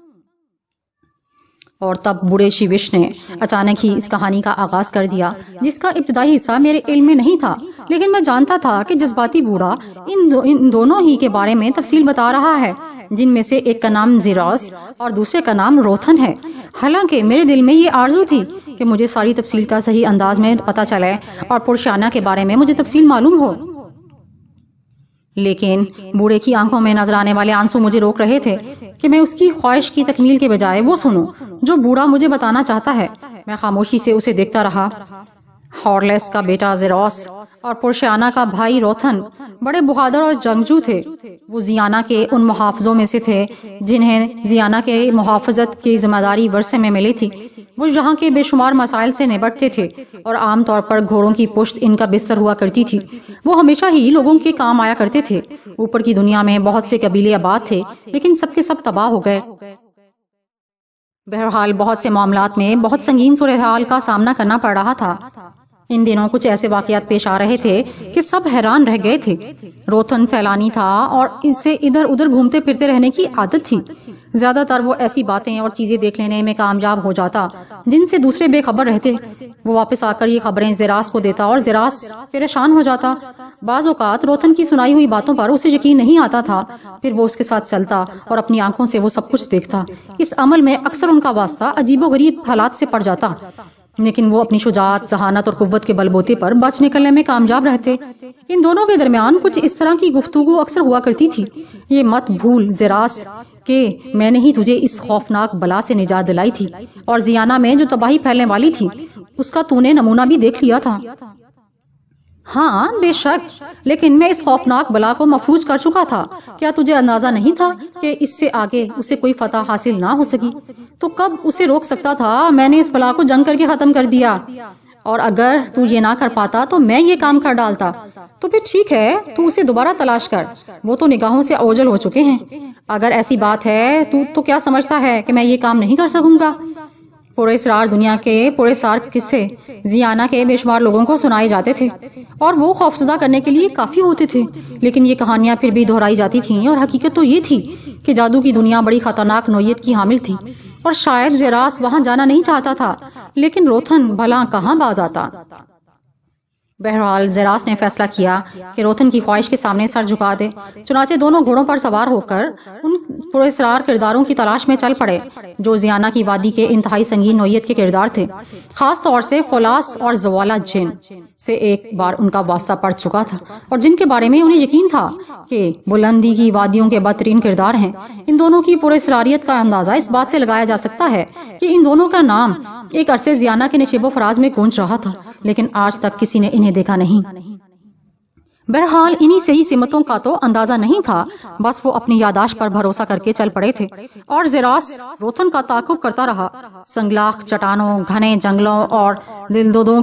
اور تب بوڑھے شیوش نے اچانک ہی اس کہانی کا آغاز کر دیا، جس کا ابتدائی حصہ میرے علم میں نہیں تھا، لیکن میں جانتا تھا کہ جذباتی بوڑھا ان دونوں ہی کے بارے میں تفصیل بتا رہا ہے، جن میں سے ایک کا نام زیراس اور دوسرے کا نام روتھن ہے۔ حالانکہ میرے دل میں یہ آرزو تھی کہ مجھے ساری تفصیل کا صحیح انداز میں پتہ چلے اور پرشیانہ کے بارے میں مجھے تفصیل معلوم ہو، لیکن بوڑھے کی آنکھوں میں نظر آنے والے آنسو مجھے روک رہے تھے کہ میں اس کی خواہش کی تکمیل کے بجائے وہ سنوں جو بوڑھا مجھے بتانا چاہتا ہے۔ میں خاموشی سے اسے دیکھتا رہا۔ ہارلیس کا بیٹا زیراس اور پرشیانہ کا بھائی روتھن بڑے بہادر اور جنگجو تھے۔ وہ زیانہ کے ان محافظوں میں سے تھے جنہیں زیانہ کے محافظت کی ذمہ داری ورثے میں ملی تھی۔ وہ یہاں کے بے شمار مسائل سے نبٹتے تھے اور عام طور پر گھوڑوں کی پشت ان کا بستر ہوا کرتی تھی۔ وہ ہمیشہ ہی لوگوں کے کام آیا کرتے تھے۔ اوپر کی دنیا میں بہت سے قبیلے آباد تھے، لیکن سب کے سب تباہ ہو گئے۔ بہرحال بہت سے معاملات میں بہت سنگین صورتحال کا سامنا کرنا پڑ رہا تھا۔ ان دنوں کچھ ایسے واقعات پیش آ رہے تھے کہ سب حیران رہ گئے تھے۔ روتھن سیلانی تھا اور اسے ادھر ادھر گھومتے پھرتے رہنے کی عادت تھی۔ زیادہ تر وہ ایسی باتیں اور چیزیں دیکھ لینے میں کامیاب ہو جاتا جن سے دوسرے بے خبر رہتے۔ وہ واپس آ کر یہ خبریں زیراس کو دیتا اور زیراس پریشان ہو جاتا۔ بعض اوقات روتھن کی سنائی ہوئی باتوں پر اسے یقین نہیں آتا تھا، پھر وہ اس کے ساتھ چلتا اور اپنی آنکھوں سے وہ سب کچھ دیکھتا۔ اس عمل میں اکثر ان کا واسطہ عجیب و غریب حالات سے پڑ جاتا، لیکن وہ اپنی شجاعت، ذہانت اور قوت کے بل بوتے پر بچ نکلنے میں کامیاب رہتے۔ ان دونوں کے درمیان کچھ اس طرح کی گفتگو اکثر ہوا کرتی تھی۔ یہ مت بھول زیراس کہ میں نے ہی تجھے اس خوفناک بلا سے نجات دلائی تھی، اور زیانہ میں جو تباہی پھیلنے والی تھی اس کا تو نے نمونہ بھی دیکھ لیا تھا۔ ہاں بے شک، لیکن میں اس خوفناک بلا کو مفلوج کر چکا تھا۔ کیا تجھے اندازہ نہیں تھا کہ اس سے آگے اسے کوئی فتح حاصل نہ ہو سکی؟ تو کب اسے روک سکتا تھا؟ میں نے اس بلا کو جنگ کر کے ختم کر دیا، اور اگر تو یہ نہ کر پاتا تو میں یہ کام کر ڈالتا۔ تو پھر ٹھیک ہے، تو اسے دوبارہ تلاش کر، وہ تو نگاہوں سے اوجھل ہو چکے ہیں۔ اگر ایسی بات ہے تو کیا سمجھتا ہے کہ میں یہ کام نہیں کر سکوں گا؟ پراسرار دنیا کے پراسرار قصے زیانہ کے بے شمار لوگوں کو سنائے جاتے تھے اور وہ خوفزدہ کرنے کے لیے کافی ہوتے تھے، لیکن یہ کہانیاں پھر بھی دہرائی جاتی تھیں، اور حقیقت تو یہ تھی کہ جادو کی دنیا بڑی خطرناک نوعیت کی حامل تھی، اور شاید زیراس وہاں جانا نہیں چاہتا تھا، لیکن روتھن بھلا کہاں باز آتا۔ بہرحال زیراس نے فیصلہ کیا کہ روتن کی خواہش کے سامنے سر جھکا دے۔ چنانچہ دونوں گھوڑوں پر سوار ہو کر ان پراسرار کرداروں کی تلاش میں چل پڑے جو زیانہ کی وادی کے انتہائی سنگین نوعیت کے کردار تھے۔ خاص طور سے فولاس اور زوالا جن سے ایک بار ان کا واسطہ پڑ چکا تھا، اور جن کے بارے میں انہیں یقین تھا کہ بلندی کی وادیوں کے بدترین کردار ہیں۔ ان دونوں کی پراسراریت کا اندازہ اس بات سے لگایا جا سکتا ہے کہ ان دونوں کا نام ایک عرصے زیانہ کے نشیب و فراز میں گونج رہا تھا، لیکن آج تک کسی نے انہیں دیکھا نہیں۔ بہرحال انہی صحیح سمتوں کا تو اندازہ نہیں تھا، بس وہ اپنی یادداشت پر بھروسہ کر کے چل پڑے تھے، اور زیراس روتھن کا تعاقب کرتا رہا۔ سنگلاخ چٹانوں، گھنے جنگلوں اور دلدلوں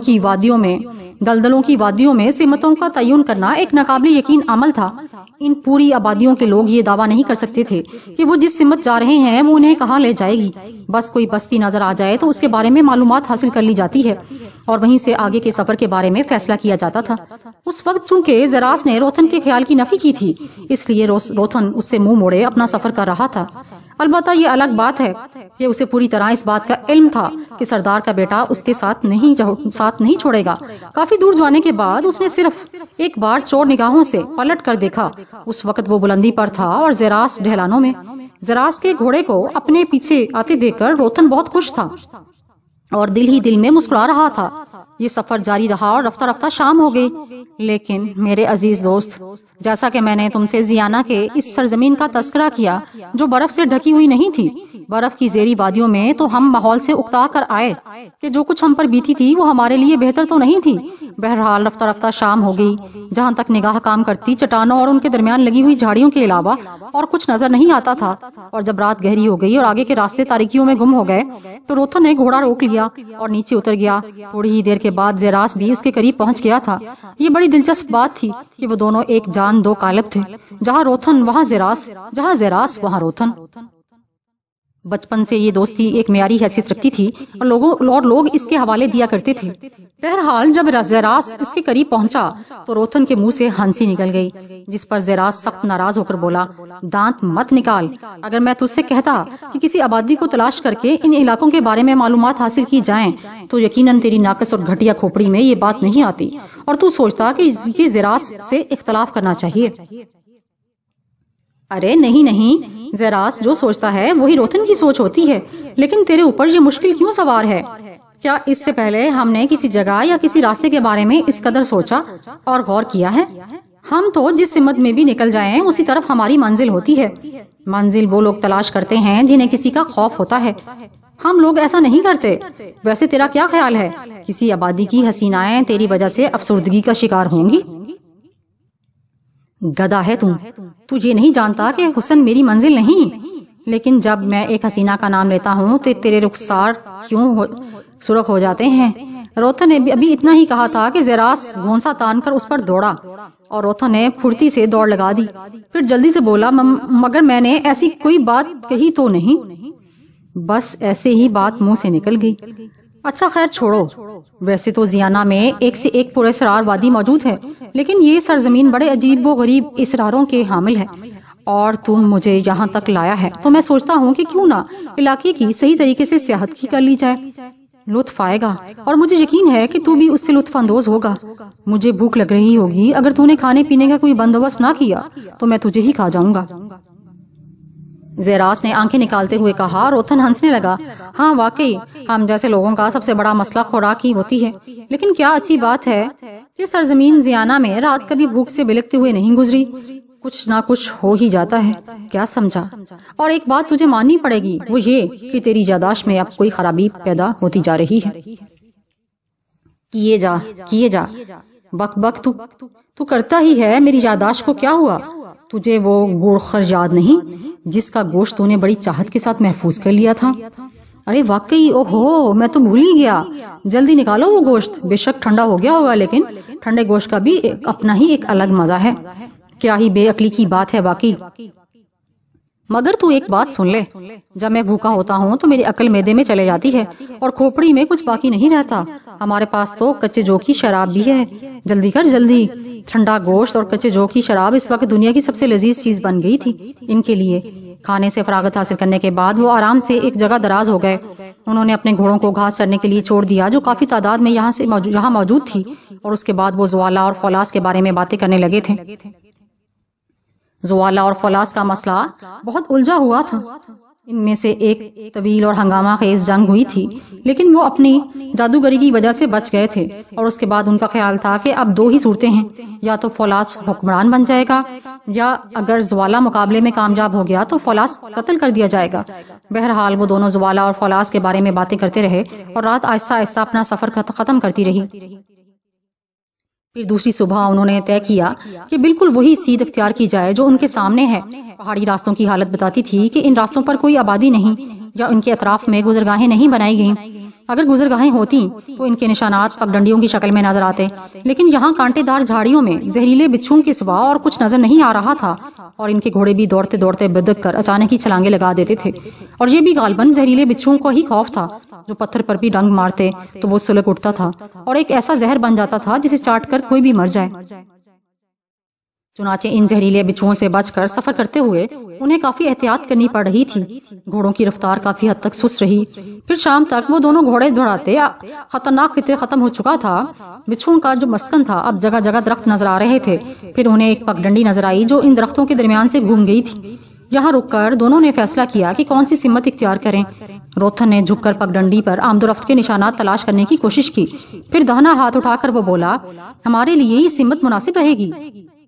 کی وادیوں میں سمتوں کا تعین کرنا ایک ناقابل یقین عمل تھا۔ ان پوری آبادیوں کے لوگ یہ دعویٰ نہیں کر سکتے تھے کہ وہ جس سمت جا رہے ہیں وہ انہیں کہاں لے جائے گی۔ بس کوئی بستی نظر آ جائے تو اس کے بارے میں معلومات حاصل کر لی جاتی ہے، اور وہیں سے آگے کے سفر کے بارے میں فیصلہ کیا جاتا تھا۔ اس وقت چونکہ زیراس نے روتھن کے خیال کی نفی کی تھی، اس لیے روتھن اس سے منہ موڑے اپنا سفر کر رہا تھا۔ البتہ یہ الگ بات ہے کہ اسے پوری طرح اس بات کا علم تھا کہ سردار کا بیٹا اس کے ساتھ نہیں چھوڑے گا۔ کافی دور جانے کے بعد اس نے صرف ایک بار چور نگاہوں سے پلٹ کر دیکھا۔ اس وقت وہ بلندی پر تھا اور زیراس ڈھلانوں میں۔ زیراس کے گھوڑے کو اپنے پیچھے آتے دیکھ کر روتھن بہت خوش تھا اور دل ہی دل میں مسکرا رہا تھا۔ یہ سفر جاری رہا اور رفتہ رفتہ شام ہو گئی۔ لیکن میرے عزیز دوست، جیسا کہ میں نے تم سے زیانہ کے اس سرزمین کا تذکرہ کیا جو برف سے ڈھکی ہوئی نہیں تھی، برف کی زیری وادیوں میں، تو ہم ماحول سے اکتا کر آئے کہ جو کچھ ہم پر بیتی تھی وہ ہمارے لیے بہتر تو نہیں تھی۔ بہرحال رفتہ رفتہ شام ہو گئی۔ جہاں تک نگاہ کام کرتی، چٹانوں اور ان کے درمیان لگی ہوئی جھاڑیوں کے علاوہ اور کچھ نظر نہیں آتا تھا، اور جب رات گہری ہو گئی اور آگے کے راستے تاریکیوں میں گم ہو گئے تو روتھن نے گھوڑا روک لیا اور نیچے اتر گیا۔ تھوڑی ہی دیر کے بعد زیراس بھی اس کے قریب پہنچ گیا تھا۔ یہ بڑی دلچسپ بات تھی کہ وہ دونوں ایک جان دو قالب تھے، جہاں روتھن وہاں زیراس، جہاں زیراس وہاں روتھن۔ بچپن سے یہ دوستی ایک معیاری حیثیت رکھتی تھی اور لوگ اس کے حوالے دیا کرتے تھے۔ بہرحال جب زیراس اس کے قریب پہنچا تو روتھن کے منہ سے ہنسی نکل گئی، جس پر زیراس سخت ناراض ہو کر بولا، دانت مت نکال۔ اگر میں تجھ سے کہتا کہ کسی آبادی کو تلاش کر کے ان علاقوں کے بارے میں معلومات حاصل کی جائیں تو یقیناً تیری ناقص اور گھٹیا کھوپڑی میں یہ بات نہیں آتی، اور تو سوچتا کہ یہ زیراس سے اختلاف کرنا چاہیے۔ ارے نہیں، زیراس جو سوچتا ہے وہی روتھن کی سوچ ہوتی ہے، لیکن تیرے اوپر یہ مشکل کیوں سوار ہے؟ کیا اس سے پہلے ہم نے کسی جگہ یا کسی راستے کے بارے میں اس قدر سوچا اور غور کیا ہے؟ ہم تو جس سمت میں بھی نکل جائیں اسی طرف ہماری منزل ہوتی ہے۔ منزل وہ لوگ تلاش کرتے ہیں جنہیں کسی کا خوف ہوتا ہے، ہم لوگ ایسا نہیں کرتے۔ ویسے تیرا کیا خیال ہے، کسی آبادی کی حسینائیں تیری وجہ سے افسردگی کا شکار ہوں گی؟ گدھا ہے تو یہ نہیں جانتا کہ حسن میری منزل نہیں، لیکن جب میں ایک حسینہ کا نام لیتا ہوں تو تیرے رخسار کیوں سرخ ہو جاتے ہیں؟ روتھن نے ابھی اتنا ہی کہا تھا کہ زیراس گھونسا تان کر اس پر دوڑا، اور روتھن نے پھرتی سے دوڑ لگا دی۔ پھر جلدی سے بولا، مگر میں نے ایسی کوئی بات کہی تو نہیں؟ بس ایسے ہی بات منہ سے نکل گئی۔ اچھا خیر چھوڑو، ویسے تو زیانہ میں ایک سے ایک پراسرار وادی موجود ہے، لیکن یہ سرزمین بڑے عجیب و غریب اسراروں کے حامل ہے، اور تم مجھے یہاں تک لایا ہے تو میں سوچتا ہوں کہ کیوں نہ علاقے کی صحیح طریقے سے سیاحت کی کر لی جائے۔ لطف آئے گا، اور مجھے یقین ہے کہ تو بھی اس سے لطف اندوز ہوگا۔ مجھے بھوک لگ رہی ہوگی، اگر تو نے کھانے پینے کا کوئی بندوبست نہ کیا تو میں تجھے ہی کھا جاؤں گا۔ زیراس نے آنکھیں نکالتے ہوئے کہا۔ روتھن ہنسنے لگا۔ ہاں واقعی ہم جیسے لوگوں کا سب سے بڑا مسئلہ خوراک ہی ہوتی ہے، لیکن کیا اچھی بات ہے کہ سرزمین زیانہ میں رات کبھی بھوک سے بلکتے ہوئے نہیں گزری۔ کچھ نہ کچھ ہو ہی جاتا ہے، کیا سمجھا؟ اور ایک بات تجھے ماننی پڑے گی، وہ یہ کہ تیری یادداشت میں اب کوئی خرابی پیدا ہوتی جا رہی ہے۔ کیے جا بک بک تو کرتا ہی ہے۔ میری یادداشت کو کیا ہوا؟ تجھے وہ گوڑخر یاد نہیں جس کا گوشت تو نے بڑی چاہت کے ساتھ محفوظ کر لیا تھا؟ ارے واقعی، اوہو میں تو بھول ہی گیا۔ جلدی نکالو وہ گوشت، بے شک ٹھنڈا ہو گیا ہوگا، لیکن ٹھنڈے گوشت کا بھی اپنا ہی ایک الگ مزہ ہے۔ کیا ہی بے عقلی کی بات ہے واقعی۔ مگر تو ایک بات سن لے، جب میں بھوکا ہوتا ہوں تو میری عقل معدے میں چلے جاتی ہے اور کھوپڑی میں کچھ باقی نہیں رہتا۔ ہمارے پاس تو کچے جو کی شراب بھی ہے۔ جلدی کر جلدی۔ ٹھنڈا گوشت اور کچے جو کی شراب اس وقت دنیا کی سب سے لذیذ چیز بن گئی تھی ان کے لیے۔ کھانے سے فراغت حاصل کرنے کے بعد وہ آرام سے ایک جگہ دراز ہو گئے۔ انہوں نے اپنے گھوڑوں کو گھاس چرنے کے لیے چھوڑ دیا جو کافی تعداد میں یہاں موجود تھی، اور اس کے بعد وہ زوالا اور فولاس کے بارے میں باتیں کرنے لگے تھے۔ زوالا اور فولاس کا مسئلہ بہت الجھا ہوا تھا۔ ان میں سے ایک طویل اور ہنگامہ خیز جنگ ہوئی تھی، لیکن وہ اپنی جادوگری کی وجہ سے بچ گئے تھے، اور اس کے بعد ان کا خیال تھا کہ اب دو ہی صورتیں ہیں، یا تو فولاس حکمران بن جائے گا، یا اگر زوالا مقابلے میں کامیاب ہو گیا تو فولاس قتل کر دیا جائے گا۔ بہرحال وہ دونوں زوالا اور فولاس کے بارے میں باتیں کرتے رہے، اور رات آہستہ آہستہ اپنا سفر ختم کرتی رہی۔ پھر دوسری صبح انہوں نے طے کیا کہ بالکل وہی سیدھ اختیار کی جائے جو ان کے سامنے ہے۔ پہاڑی راستوں کی حالت بتاتی تھی کہ ان راستوں پر کوئی آبادی نہیں، یا ان کے اطراف میں گزرگاہیں نہیں بنائی گئیں۔ اگر گزرگاہیں ہوتی تو ان کے نشانات پگڈنڈیوں کی شکل میں نظر آتے، لیکن یہاں کانٹے دار جھاڑیوں میں زہریلے بچھوؤں کے سوا اور کچھ نظر نہیں آ رہا تھا، اور ان کے گھوڑے بھی دوڑتے دوڑتے بدک کر اچانک ہی چھلانگیں لگا دیتے تھے، اور یہ بھی غالباً زہریلے بچھوؤں کو ہی خوف تھا، جو پتھر پر بھی ڈنگ مارتے تو وہ سلک اٹھتا تھا اور ایک ایسا زہر بن جاتا تھا جسے چاٹ کر کوئی بھی مر جائے۔ چنانچہ ان زہریلے بچھوؤں سے بچ کر سفر کرتے ہوئے انہیں کافی احتیاط کرنی پڑ رہی تھی۔ گھوڑوں کی رفتار کافی حد تک سست رہی۔ پھر شام تک وہ دونوں گھوڑے دوڑاتے خطرناک خطے ختم ہو چکا تھا۔ بچھوؤں کا جو مسکن تھا اب جگہ جگہ درخت نظر آ رہے تھے۔ پھر انہیں ایک پگڈنڈی نظر آئی جو ان درختوں کے درمیان سے گھوم گئی تھی۔ یہاں رک کر دونوں نے فیصلہ کیا کہ کون سی سمت اختیار کریں۔ روتھن نے جھک کر پگڈنڈی پر آمد و رفت کے نشانات تلاش کرنے کی کوشش کی۔ پھر دہنا ہاتھ اٹھا کر وہ بولا، ہمارے لیے یہ سمت مناسب رہے گی۔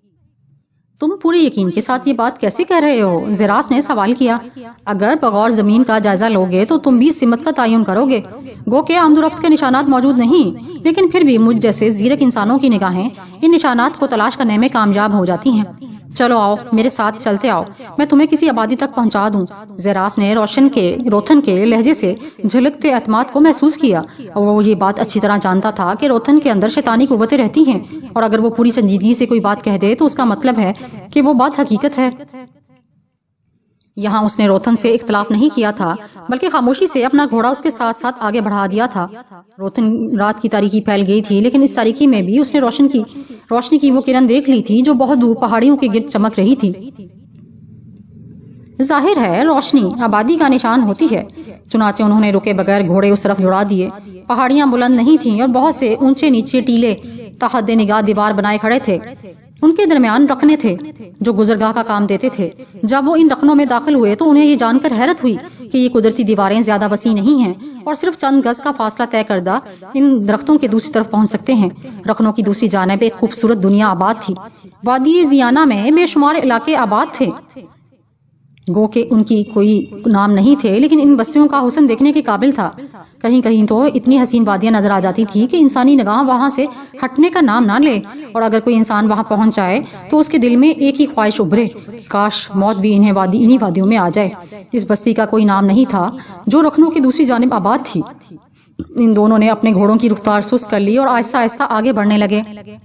تم پورے یقین کے ساتھ یہ بات کیسے کہہ رہے ہو؟ زراس نے سوال کیا۔ اگر بغور زمین کا جائزہ لوگے تو تم بھی سمت کا تعین کرو گے۔ گو کہ آمد و رفت کے نشانات موجود نہیں، لیکن پھر بھی مجھ جیسے زیرک انسانوں کی نگاہیں ان نشانات کو تلاش کرنے میں کامیاب ہو جاتی ہیں۔ چلو آؤ، میرے ساتھ چلتے آؤ، میں تمہیں کسی آبادی تک پہنچا دوں۔ زراس نے روتھن کے لہجے سے جھلکتے اعتماد کو محسوس کیا، اور وہ یہ بات اچھی طرح جانتا تھا کہ روتھن کے اندر شیطانی قوتیں رہتی ہیں، اور اگر وہ پوری سنجیدگی سے کوئی بات کہہ دے تو اس کا مطلب ہے کہ وہ بات حقیقت ہے۔ یہاں اس نے روتھن سے اختلاف نہیں کیا تھا، بلکہ خاموشی سے اپنا گھوڑا اس کے ساتھ ساتھ آگے بڑھا دیا تھا۔ روتھن رات کی تاریکی پھیل گئی تھی، لیکن اس تاریکی میں بھی اس نے روشنی کی وہ کرن دیکھ لی تھی جو بہت دور پہاڑیوں کے گرد چمک رہی تھی۔ ظاہر ہے روشنی آبادی کا نشان ہوتی ہے۔ چنانچہ انہوں نے رکے بغیر گھوڑے اس طرف دوڑا دیے۔ پہاڑیاں بلند نہیں تھیں اور بہت سے اونچے نیچے ٹیلے تحت نگاہ دیوار بنائے کھڑے تھے۔ ان کے درمیان رکنے تھے جو گزرگاہ کا کام دیتے تھے۔ جب وہ ان رکنوں میں داخل ہوئے تو انہیں یہ جان کر حیرت ہوئی کہ یہ قدرتی دیواریں زیادہ وسیع نہیں ہیں، اور صرف چند گز کا فاصلہ طے کردہ ان درختوں کے دوسری طرف پہنچ سکتے ہیں۔ رکنوں کی دوسری جانب ایک خوبصورت دنیا آباد تھی۔ وادی زیانہ میں بے شمار علاقے آباد تھے، گو کہ ان کی کوئی نام نہیں تھے، لیکن ان بستیوں کا حسن دیکھنے کے قابل تھا۔ کہیں کہیں تو اتنی حسین وادیاں نظر آ جاتی تھی کہ انسانی نگاہ وہاں سے ہٹنے کا نام نہ لے، اور اگر کوئی انسان وہاں پہنچ جائے تو اس کے دل میں ایک ہی خواہش ابھرے، کاش موت بھی انہی وادیوں میں آ جائے۔ اس بستی کا کوئی نام نہیں تھا جو رکنوں کی دوسری جانب آباد تھی۔ ان دونوں نے اپنے گھوڑوں کی رفتار سست کر لی اور آہستہ آہستہ آگے بڑھنے لگے۔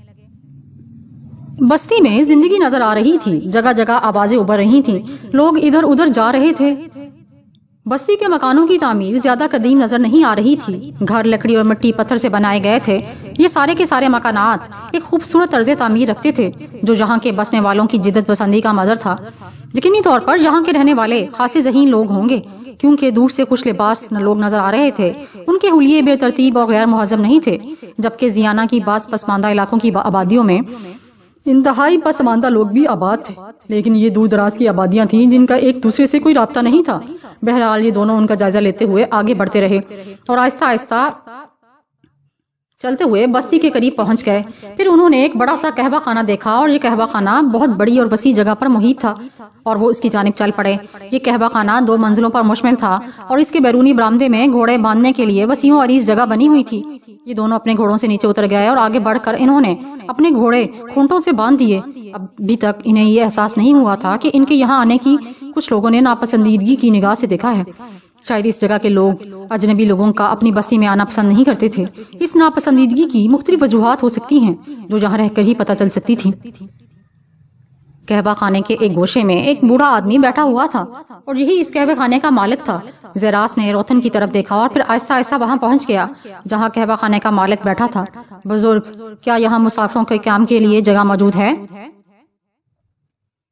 بستی میں زندگی نظر آ رہی تھی، جگہ جگہ آوازیں ابھر رہی تھیں، لوگ ادھر ادھر جا رہے تھے۔ بستی کے مکانوں کی تعمیر زیادہ قدیم نظر نہیں آ رہی تھی۔ گھر لکڑی اور مٹی پتھر سے بنائے گئے تھے۔ یہ سارے کے سارے مکانات ایک خوبصورت طرز تعمیر رکھتے تھے جو یہاں کے بسنے والوں کی جدت پسندی کا مظہر تھا۔ یقینی طور پر یہاں کے رہنے والے خاصے ذہین لوگ ہوں گے، کیونکہ دور سے خوش لباس لوگ نظر آ رہے تھے۔ ان کے حلیے بے ترتیب اور غیر مہذب نہیں تھے، جبکہ زیانہ کی بعض پسماندہ علاقوں کی آبادیوں میں انتہائی پسماندہ لوگ بھی آباد تھے، لیکن یہ دور دراز کی آبادیاں تھیں جن کا ایک دوسرے سے کوئی رابطہ نہیں تھا۔ بہرحال یہ دونوں ان کا جائزہ لیتے ہوئے آگے بڑھتے رہے اور آہستہ آہستہ چلتے ہوئے بستی کے قریب پہنچ گئے۔ پھر انہوں نے ایک بڑا سا قہوہ خانہ دیکھا، اور یہ قہوہ خانہ بہت بڑی اور وسیع جگہ پر محیط تھا، اور وہ اس کی جانب چل پڑے۔ یہ قہوہ خانہ 2 منزلوں پر مشتمل تھا، اور اس کے بیرونی برآمدے میں گھوڑے باندھنے کے لیے وسیع و عریض جگہ بنی ہوئی تھی۔ یہ دونوں اپنے گھوڑوں سے نیچے اتر گئے اور آگے بڑھ کر انہوں نے اپنے گھوڑے کھونٹوں سے باندھ دیے۔ ابھی تک انہیں یہ احساس نہیں ہوا تھا کہ ان کے یہاں آنے کی کچھ لوگوں نے ناپسندیدگی کی نگاہ سے دیکھا ہے۔ شاید اس جگہ کے لوگ اجنبی لوگوں کا اپنی بستی میں آنا پسند نہیں کرتے تھے۔ اس ناپسندیدگی کی مختلف وجوہات ہو سکتی ہیں جو یہاں رہ کر ہی پتہ چل سکتی تھی۔ قہوہ خانے کے ایک گوشے میں ایک بوڑھا آدمی بیٹھا ہوا تھا، اور یہی اس قہوہ خانے کا مالک تھا۔ زراس نے روتھن کی طرف دیکھا اور پھر آہستہ آہستہ وہاں پہنچ گیا جہاں قہوہ خانے کا مالک بیٹھا تھا۔ بزرگ، کیا یہاں مسافروں کے قیام کے لیے جگہ موجود ہے؟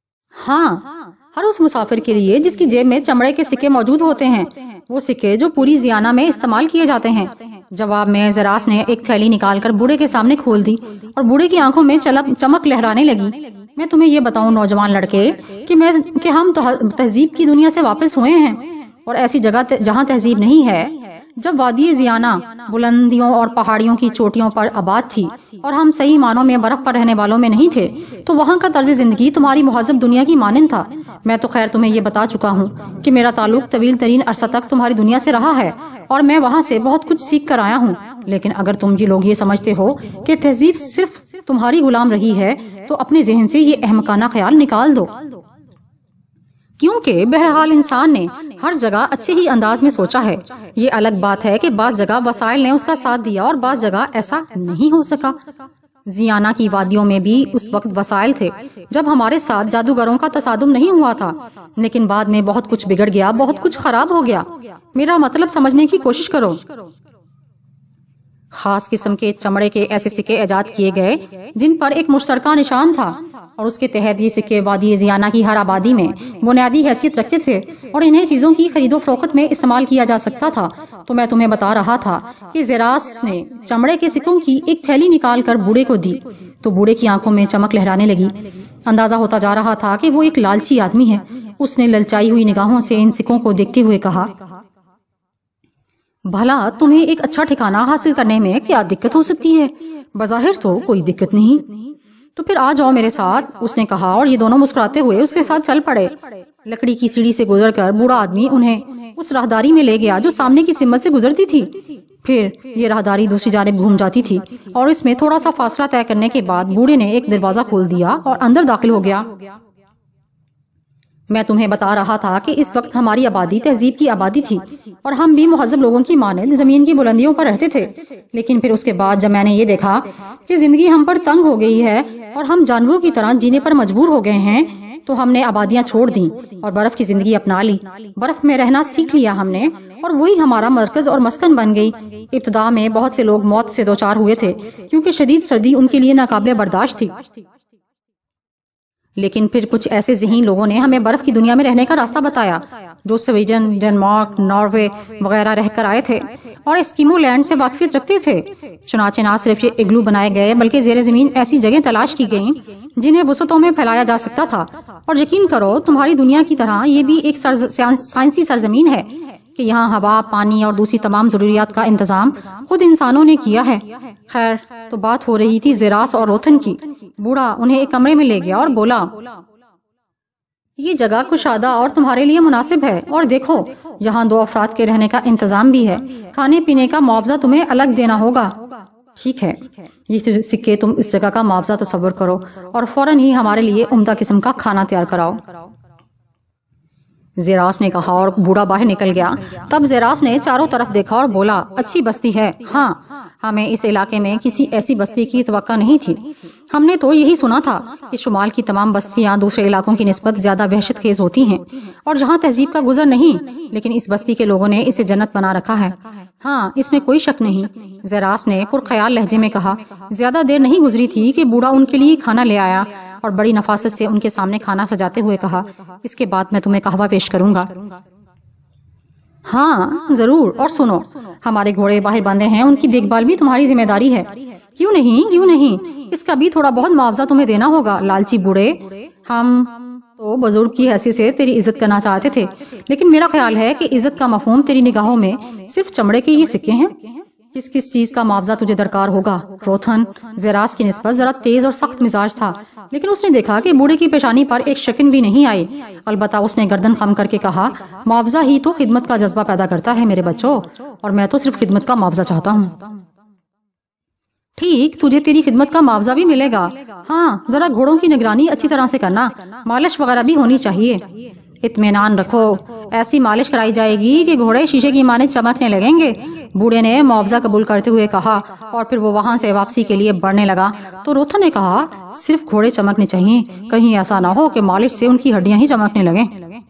ہاں، ہر اس مسافر کے لیے جس کی جیب میں چمڑے کے سکے موجود ہوتے ہیں، وہ سکے جو پوری زیانہ میں استعمال کیے جاتے ہیں۔ جواب میں زراس نے ایک تھیلی نکال کر بوڑھے کے سامنے کھول دی اور بوڑھے کی آنکھوں میں چمک لہرانے لگی۔ میں تمہیں یہ بتاؤں نوجوان لڑکے کہ ہم تہذیب کی دنیا سے واپس ہوئے ہیں، اور ایسی جگہ جہاں تہذیب نہیں ہے۔ جب وادی زیانہ بلندیوں اور پہاڑیوں کی چوٹیوں پر آباد تھی اور ہم صحیح معنوں میں برف پر رہنے والوں میں نہیں تھے، تو وہاں کا طرز زندگی تمہاری مہذب دنیا کی مانند تھا۔ میں تو خیر تمہیں یہ بتا چکا ہوں کہ میرا تعلق طویل ترین عرصہ تک تمہاری دنیا سے رہا ہے اور میں وہاں سے بہت کچھ سیکھ کر آیا ہوں۔ لیکن اگر تم لوگ یہ سمجھتے ہو کہ تہذیب صرف تمہاری غلام رہی ہے، تو اپنے ذہن سے یہ احمقانہ خیال نکال دو، کیونکہ بہرحال انسان نے ہر جگہ اچھے ہی انداز میں سوچا ہے۔ یہ الگ بات ہے کہ بعض جگہ وسائل نے اس کا ساتھ دیا اور بعض جگہ ایسا نہیں ہو سکا۔ زیانہ کی وادیوں میں بھی اس وقت وسائل تھے جب ہمارے ساتھ جادوگروں کا تصادم نہیں ہوا تھا، لیکن بعد میں بہت کچھ بگڑ گیا، بہت کچھ خراب ہو گیا۔ میرا مطلب سمجھنے کی کوشش کرو۔ خاص قسم کے چمڑے کے ایسے سکے ایجاد کیے گئے جن پر ایک مشترکہ نشان تھا، اور اس کے تحت یہ سکے وادی زیانہ کی ہر آبادی میں بنیادی حیثیت رکھتے تھے اور انہیں چیزوں کی خرید و فروخت میں استعمال کیا جا سکتا تھا۔ تو میں تمہیں بتا رہا تھا کہ زراس نے چمڑے کے سکوں کی ایک تھیلی نکال کر بوڑھے کو دی تو بوڑھے کی آنکھوں میں چمک لہرانے لگی۔ اندازہ ہوتا جا رہا تھا کہ وہ ایک لالچی آدمی ہے۔ اس نے للچائی ہوئی نگاہوں سے ان سکوں کو دیکھتے ہوئے کہا، بھلا تمہیں ایک اچھا ٹھکانہ حاصل کرنے میں کیا دقت ہو سکتی ہے؟ بظاہر تو کوئی دقت نہیں۔ تو پھر آ جاؤ میرے ساتھ، اس نے کہا، اور یہ دونوں مسکراتے ہوئے اس کے ساتھ چل پڑے۔ لکڑی کی سیڑھی سے گزر کر بوڑھا آدمی انہیں اس راہداری میں لے گیا جو سامنے کی سمت سے گزرتی تھی۔ پھر یہ راہداری دوسری جانب گھوم جاتی تھی اور اس میں تھوڑا سا فاصلہ طے کرنے کے بعد بوڑھے نے ایک دروازہ کھول دیا اور اندر داخل ہو گیا۔ میں تمہیں بتا رہا تھا کہ اس وقت ہماری آبادی تہذیب کی آبادی تھی اور ہم بھی مہذب لوگوں کی مانند زمین کی بلندیوں پر رہتے تھے، لیکن پھر اس کے بعد جب میں نے یہ دیکھا کہ زندگی ہم پر تنگ ہو گئی ہے اور ہم جانوروں کی طرح جینے پر مجبور ہو گئے ہیں، تو ہم نے آبادیاں چھوڑ دیں اور برف کی زندگی اپنا لی۔ برف میں رہنا سیکھ لیا ہم نے اور وہی ہمارا مرکز اور مسکن بن گئی۔ ابتدا میں بہت سے لوگ موت سے دوچار ہوئے تھے کیونکہ شدید سردی ان کے لیے ناقابل برداشت تھی، لیکن پھر کچھ ایسے ذہین لوگوں نے ہمیں برف کی دنیا میں رہنے کا راستہ بتایا جو سویڈن، ڈنمارک، ناروے وغیرہ رہ کر آئے تھے اور اسکیمو لینڈ سے واقفیت رکھتے تھے۔ چنانچہ نہ صرف یہ اگلو بنائے گئے بلکہ زیر زمین ایسی جگہیں تلاش کی گئیں جنہیں وسعتوں میں پھیلایا جا سکتا تھا، اور یقین کرو تمہاری دنیا کی طرح یہ بھی ایک سائنسی سرزمین ہے کہ یہاں ہوا، پانی اور دوسری تمام ضروریات کا انتظام خود انسانوں نے کیا ہے۔ خیر، تو بات ہو رہی تھی زراس اور روتھن کی۔ بوڑھا انہیں ایک کمرے میں لے گیا اور بولا، یہ جگہ کشادہ اور تمہارے لیے مناسب ہے، اور دیکھو یہاں 2 افراد کے رہنے کا انتظام بھی ہے۔ کھانے پینے کا معاوضہ تمہیں الگ دینا ہوگا۔ ٹھیک ہے، یہ سکے تم اس جگہ کا معاوضہ تصور کرو اور فوراً ہی ہمارے لیے عمدہ قسم کا کھانا تیار کراؤ۔ زراس نے کہا اور بوڑھا باہر نکل گیا۔ تب زراس نے چاروں طرف دیکھا اور بولا، اچھی بستی ہے۔ ہاں، ہمیں اس علاقے میں کسی ایسی بستی کی توقع نہیں تھی۔ ہم نے تو یہی سنا تھا کہ شمال کی تمام بستیاں دوسرے علاقوں کی نسبت زیادہ وحشت خیز ہوتی ہیں اور جہاں تہذیب کا گزر نہیں، لیکن اس بستی کے لوگوں نے اسے جنت بنا رکھا ہے۔ ہاں، اس میں کوئی شک نہیں، زراس نے پرخیال لہجے میں کہا۔ زیادہ دیر نہیں گزری تھی کہ بوڑھا ان کے لیے کھانا لے آیا اور بڑی نفاست سے ان کے سامنے کھانا سجاتے ہوئے کہا، اس کے بعد میں تمہیں قہوہ پیش کروں گا۔ ہاں ضرور، اور سنو، ہمارے گھوڑے باہر باندھے ہیں، ان کی دیکھ بھال بھی تمہاری ذمہ داری ہے۔ کیوں نہیں، اس کا بھی تھوڑا بہت معاوضہ تمہیں دینا ہوگا۔ لالچی بوڑھے، ہم تو بزرگ کی حیثیت سے تیری عزت کرنا چاہتے تھے، لیکن میرا خیال ہے کہ عزت کا مفہوم تیری نگاہوں میں صرف چمڑے کے یہ سکے ہیں۔ کس چیز کا معاوضہ تجھے درکار ہوگا؟ روتھن زراس کی نسبت ذرا تیز اور سخت مزاج تھا، لیکن اس نے دیکھا کہ بوڑھے کی پیشانی پر ایک شکن بھی نہیں آئی۔ البتہ اس نے گردن خم کر کے کہا، معاوضہ ہی تو خدمت کا جذبہ پیدا کرتا ہے میرے بچوں، اور میں تو صرف خدمت کا معاوضہ چاہتا ہوں۔ ٹھیک، تجھے تیری خدمت کا معاوضہ بھی ملے گا۔ ہاں، ذرا گھوڑوں کی نگرانی اچھی طرح سے کرنا، مالش وغیرہ بھی ہونی چاہیے۔ اطمینان رکھو، ایسی مالش کرائی جائے گی کہ گھوڑے شیشے کی مانند چمکنے لگیں گے۔ بوڑھے نے معاوضہ قبول کرتے ہوئے کہا اور پھر وہ وہاں سے واپسی کے لیے بڑھنے لگا تو روتھن نے کہا، صرف گھوڑے چمکنے چاہیے، کہیں ایسا نہ ہو کہ مالش سے ان کی ہڈیاں ہی چمکنے لگیں۔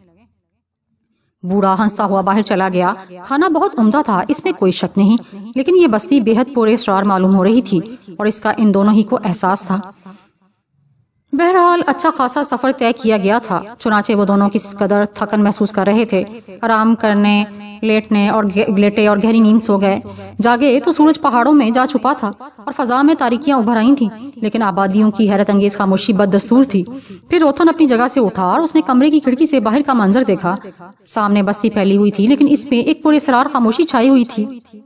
بوڑھا ہنستا ہوا باہر چلا گیا۔ کھانا بہت عمدہ تھا، اس میں کوئی شک نہیں، لیکن یہ بستی بے حد پر اسرار معلوم ہو رہی تھی اور اس کا ان دونوں ہی کو احساس تھا۔ بہرحال اچھا خاصا سفر طے کیا گیا تھا، چنانچہ وہ دونوں کس قدر تھکن محسوس کر رہے تھے، آرام کرنے لیٹے اور گہری نیند سو گئے۔ جاگے تو سورج پہاڑوں میں جا چھپا تھا اور فضا میں تاریکیاں ابھر آئی تھیں، لیکن آبادیوں کی حیرت انگیز خاموشی بد دستور تھی۔ پھر روتھن اپنی جگہ سے اٹھا اور اس نے کمرے کی کھڑکی سے باہر کا منظر دیکھا۔ سامنے بستی پھیلی ہوئی تھی، لیکن اس میں ایک پراسرار خاموشی چھائی ہوئی تھی۔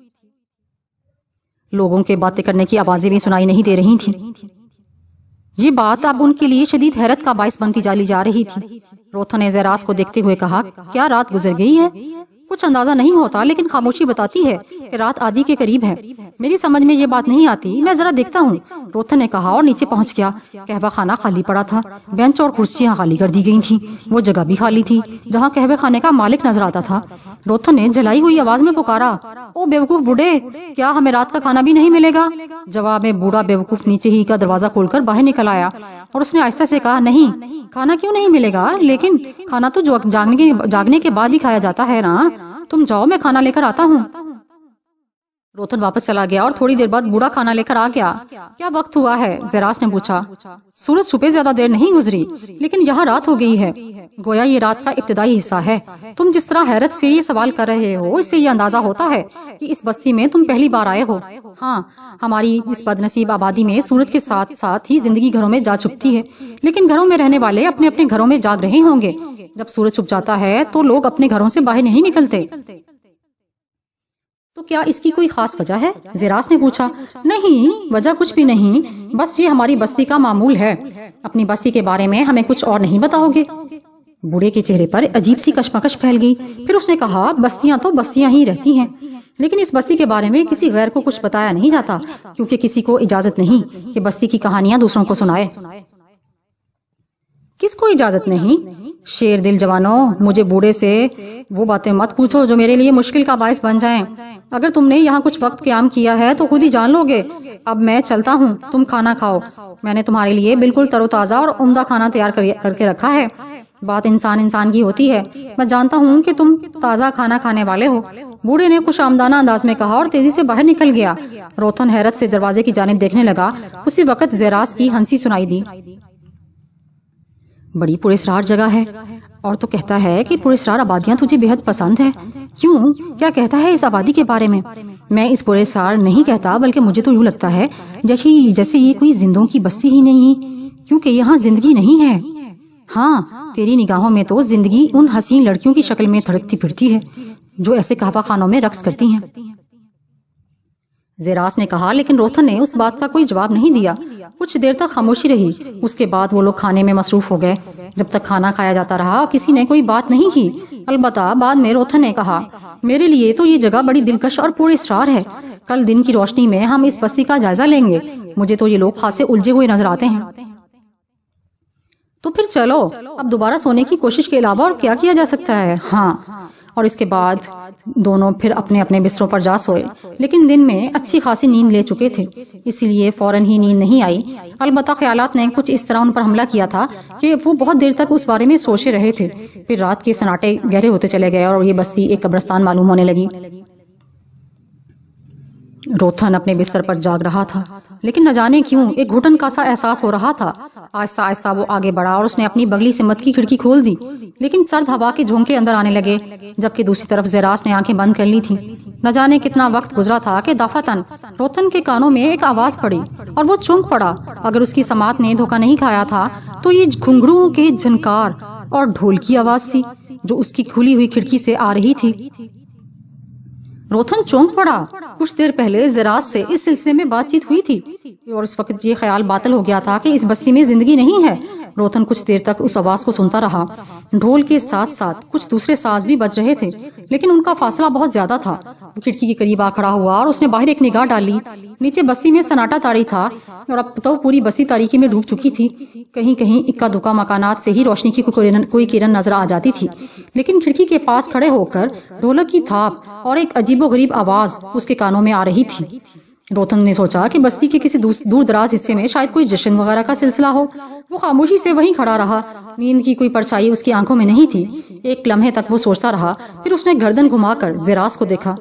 لوگوں کے باتیں کرنے کی آوازیں بھی سنائی نہیں دے رہی تھیں۔ یہ بات اب ان کے لیے شدید حیرت کا باعث بنتی چلی جا رہی تھی۔ روتھن نے زیراس کو دیکھتے ہوئے کہا، کیا رات گزر گئی ہے؟ کچھ اندازہ نہیں ہوتا، لیکن خاموشی بتاتی ہے کہ رات آدھی کے قریب ہے۔ میری سمجھ میں یہ بات نہیں آتی، میں ذرا دیکھتا ہوں، روتھن نے کہا اور نیچے پہنچ گیا۔ قہوہ خانہ خالی پڑا تھا، بینچ اور کرسیاں خالی کر دی گئی تھیں۔ وہ جگہ بھی خالی تھی جہاں قہوہ خانے کا مالک نظر آتا تھا۔ روتھن نے جھلائی ہوئی آواز میں پکارا، او بیوقوف بوڑھے، کیا ہمیں رات کا کھانا بھی نہیں ملے گا؟ جواب میں بوڑھا بیوقوف نیچے ہی کا دروازہ کھول کر باہر نکل آیا اور اس نے آہستہ سے کہا، نہیں، کھانا کیوں نہیں ملے گا؟ لیکن کھانا تو جاگنے کے بعد ہی کھایا جاتا ہے نا۔ تم جاؤ، میں کھانا لے کر آتا ہوں۔ روتھن واپس چلا گیا اور تھوڑی دیر بعد بوڑھا کھانا لے کر آ گیا۔ کیا وقت ہوا ہے؟ زیراس نے پوچھا۔ سورج چھپے زیادہ دیر نہیں گزری، لیکن یہاں رات ہو گئی ہے، گویا یہ رات کا ابتدائی حصہ ہے۔ تم جس طرح حیرت سے یہ سوال کر رہے ہو، اس سے یہ اندازہ ہوتا ہے کہ اس بستی میں تم پہلی بار آئے ہو۔ ہاں، ہماری اس بدنصیب آبادی میں سورج کے ساتھ ساتھ ہی زندگی گھروں میں جا چھپتی ہے، لیکن گھروں میں رہنے والے اپنے اپنے گھروں میں جاگ رہے ہوں گے۔ جب سورج چھپ جاتا ہے تو لوگ اپنے گھروں سے باہر نہیں نکلتے۔ تو کیا اس کی کوئی خاص وجہ ہے؟ زیراس نے پوچھا۔ نہیں، وجہ کچھ بھی نہیں، بس یہ ہماری بستی کا معمول ہے۔ اپنی بستی کے بارے میں ہمیں کچھ اور نہیں بتاؤ گے؟ بوڑھے کے چہرے پر عجیب سی کشمکش پھیل گئی۔ پھر اس نے کہا، بستیاں تو بستیاں ہی رہتی ہیں، لیکن اس بستی کے بارے میں کسی غیر کو کچھ بتایا نہیں جاتا، کیونکہ کسی کو اجازت نہیں کہ بستی کی کہانیاں دوسروں کو سنائے۔ کس کو اجازت نہیں؟ شیر دل جوانوں، مجھے بوڑھے سے وہ باتیں مت پوچھو جو میرے لیے مشکل کا باعث بن جائیں۔ اگر تم نے یہاں کچھ وقت قیام کیا ہے تو خود ہی جان لو گے۔ اب میں چلتا ہوں، تم کھانا کھاؤ، میں نے تمہارے لیے بالکل تر و تازہ اور عمدہ کھانا تیار کر کے رکھا ہے۔ بات انسان کی ہوتی ہے، میں جانتا ہوں کہ تم تازہ کھانا کھانے والے ہو۔ بوڑھے نے خوش آمدانہ انداز میں کہا اور تیزی سے باہر نکل گیا۔ روتھن حیرت سے دروازے کی جانب دیکھنے لگا۔ اسی وقت زیراس کی ہنسی سنائی دی۔ بڑی پراسرار جگہ ہے، اور تو کہتا ہے کہ پراسرار آبادیاں تجھے بے حد پسند ہے۔ کیوں؟ کیا کہتا ہے اس آبادی کے بارے میں؟ میں اس پراسرار نہیں کہتا، بلکہ مجھے تو یوں لگتا ہے جیسے یہ کوئی زندوں کی بستی ہی نہیں، کیونکہ یہاں زندگی نہیں ہے۔ ہاں، تیری نگاہوں میں تو زندگی ان حسین لڑکیوں کی شکل میں تھڑکتی پھرتی ہے جو ایسے قہوہ خانوں میں رقص کرتی ہیں، زیراس نے کہا، لیکن روتھن نے اس بات کا کوئی جواب نہیں دیا۔ کچھ دیر تک خاموشی رہی، اس کے بعد وہ لوگ کھانے میں مصروف ہو گئے۔ جب تک کھانا کھایا جاتا رہا کسی نے کوئی بات نہیں کی، البتہ بعد میں روتھن نے کہا، میرے لیے تو یہ جگہ بڑی دلکش اور پراسرار ہے۔ کل دن کی روشنی میں ہم اس بستی کا جائزہ لیں گے۔ مجھے تو یہ لوگ خاصے الجھے ہوئے نظر آتے ہیں۔ تو پھر چلو، اب دوبارہ سونے کی کوشش کے علاوہ اور کیا کیا جا سکتا ہے؟ ہاں، اور اس کے بعد دونوں پھر اپنے اپنے بستروں پر جا سوئے، لیکن دن میں اچھی خاصی نیند لے چکے تھے، اسی لیے فوراً ہی نیند نہیں آئی۔ البتہ خیالات نے کچھ اس طرح ان پر حملہ کیا تھا کہ وہ بہت دیر تک اس بارے میں سوچے رہے تھے۔ پھر رات کے سناٹے گہرے ہوتے چلے گئے اور یہ بستی ایک قبرستان معلوم ہونے لگی۔ روتھن اپنے بستر پر جاگ رہا تھا، لیکن نہ جانے کیوں ایک گھٹن کا سا احساس ہو رہا تھا۔ آہستہ آہستہ وہ آگے بڑھا اور اس نے اپنی بغلی سے مت کی کھڑکی کھول دی، لیکن سرد ہوا کے جھونکے اندر آنے لگے، جبکہ دوسری طرف زیراس نے آنکھیں بند کر لی تھیں۔ نہ جانے کتنا وقت گزرا تھا کہ دفعتاً روتھن کے کانوں میں ایک آواز پڑی اور وہ چونک پڑا۔ اگر اس کی سماعت نے دھوکہ نہیں کھایا تھا تو یہ گھنگروؤں کے جھنکار اور ڈھول کی آواز تھی جو اس کی کھلی ہوئی کھڑکی سے آ رہی تھی۔ روتھن چونک پڑا۔ کچھ دیر پہلے زیراس سے اس سلسلے میں بات چیت ہوئی تھی اور اس وقت یہ خیال باطل ہو گیا تھا کہ اس بستی میں زندگی نہیں ہے۔ روتھن کچھ دیر تک اس آواز کو سنتا رہا۔ ڈھول کے ساتھ ساتھ کچھ دوسرے ساز بھی بج رہے تھے، لیکن ان کا فاصلہ بہت زیادہ تھا۔ وہ کھڑکی کے قریب آ کھڑا ہوا اور اس نے باہر ایک نگاہ ڈالی۔ نیچے بستی میں سناٹا طاری تھا اور اب تو پوری بستی تاریکی میں ڈوب چکی تھی۔ کہیں کہیں اکا دکا مکانات سے ہی روشنی کی کوئی کرن نظر آ جاتی تھی، لیکن کھڑکی کے پاس کھڑے ہو کر ڈھولک کی تھاپ اور ایک عجیب و غریب آواز اس کے کانوں میں آ رہی تھی۔ روتھن نے سوچا کہ بستی کے کسی دور دراز حصے میں شاید کوئی جشن وغیرہ کا سلسلہ ہو۔ وہ خاموشی سے وہیں کھڑا رہا۔ نیند کی کوئی پرچھائی اس کی آنکھوں میں نہیں تھی۔ ایک لمحے تک وہ سوچتا رہا، پھر اس نے گردن گھما کر زیراس کو دیکھا۔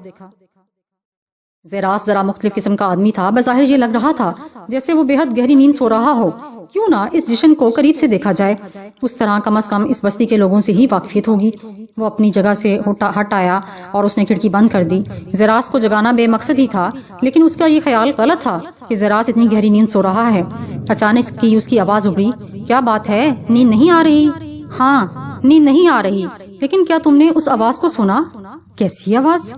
زیراس ذرا مختلف قسم کا آدمی تھا۔ بظاہر یہ لگ رہا تھا جیسے وہ بے حد گہری نیند سو رہا ہو۔ کیوں نہ اس جشن کو قریب سے دیکھا جائے، اس طرح کم از کم اس بستی کے لوگوں سے ہی واقفیت ہوگی۔ وہ اپنی جگہ سے ہٹ آیا اور اس نے کھڑکی بند کر دی۔ زراس کو جگانا بے مقصد ہی تھا، لیکن اس کا یہ خیال غلط تھا کہ زراس اتنی گہری نیند سو رہا ہے۔ اچانک کی اس کی آواز ابھری، کیا بات ہے، نیند نہیں آ رہی؟ ہاں، نیند نہیں آ رہی، لیکن کیا تم نے اس آواز کو سنا؟ کیسی آواز؟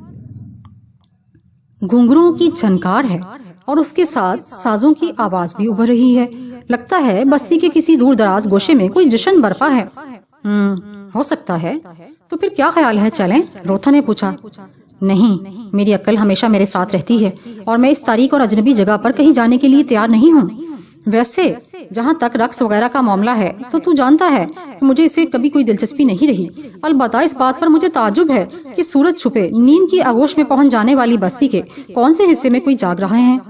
گھنگروں کی جھنکار ہے اور اس کے ساتھ سازوں کی آواز بھی ابھر رہی ہے۔ لگتا ہے بستی کے کسی دور دراز گوشے میں کوئی جشن برپا ہے۔ ہو سکتا ہے، تو پھر کیا خیال ہے، چلیں؟ روتھا نے پوچھا۔ نہیں، میری عقل ہمیشہ میرے ساتھ رہتی ہے اور میں اس تاریک اور اجنبی جگہ پر کہیں جانے کے لیے تیار نہیں ہوں۔ ویسے جہاں تک رقص وغیرہ کا معاملہ ہے تو جانتا ہے کہ مجھے اسے کبھی کوئی دلچسپی نہیں رہی۔ البتہ اس بات پر مجھے تعجب ہے کہ سورج چھپے نیند کی آغوش میں پہنچ جانے والی بستی کے کون سے حصے میں کوئی جاگ رہے ہیں۔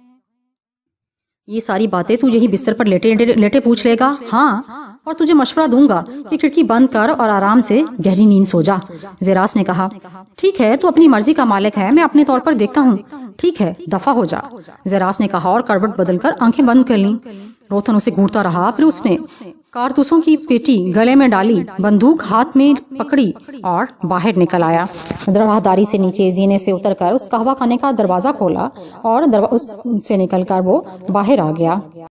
یہ ساری باتیں تو یہی بستر پر لیٹے پوچھ لے گا؟ ہاں، اور تجھے مشورہ دوں گا کہ کھڑکی بند کر اور آرام سے گہری نیند سو جا۔ زراس نے کہا، ٹھیک ہے، تو اپنی مرضی کا مالک ہے، میں اپنے طور پر دیکھتا ہوں۔ ٹھیک ہے، دفع ہو جا، زراس نے کہا اور کروٹ بدل کر آنکھیں بند کر لیں۔ روتھن اسے گھورتا رہا، پھر اس نے کارتوسوں کی پیٹی گلے میں ڈالی، بندوق ہاتھ میں پکڑی اور باہر نکل آیا۔ راہداری سے نیچے زینے سے اتر کر اس قہوہ خانے کا دروازہ کھولا اور اس سے نکل کر وہ باہر آ گیا۔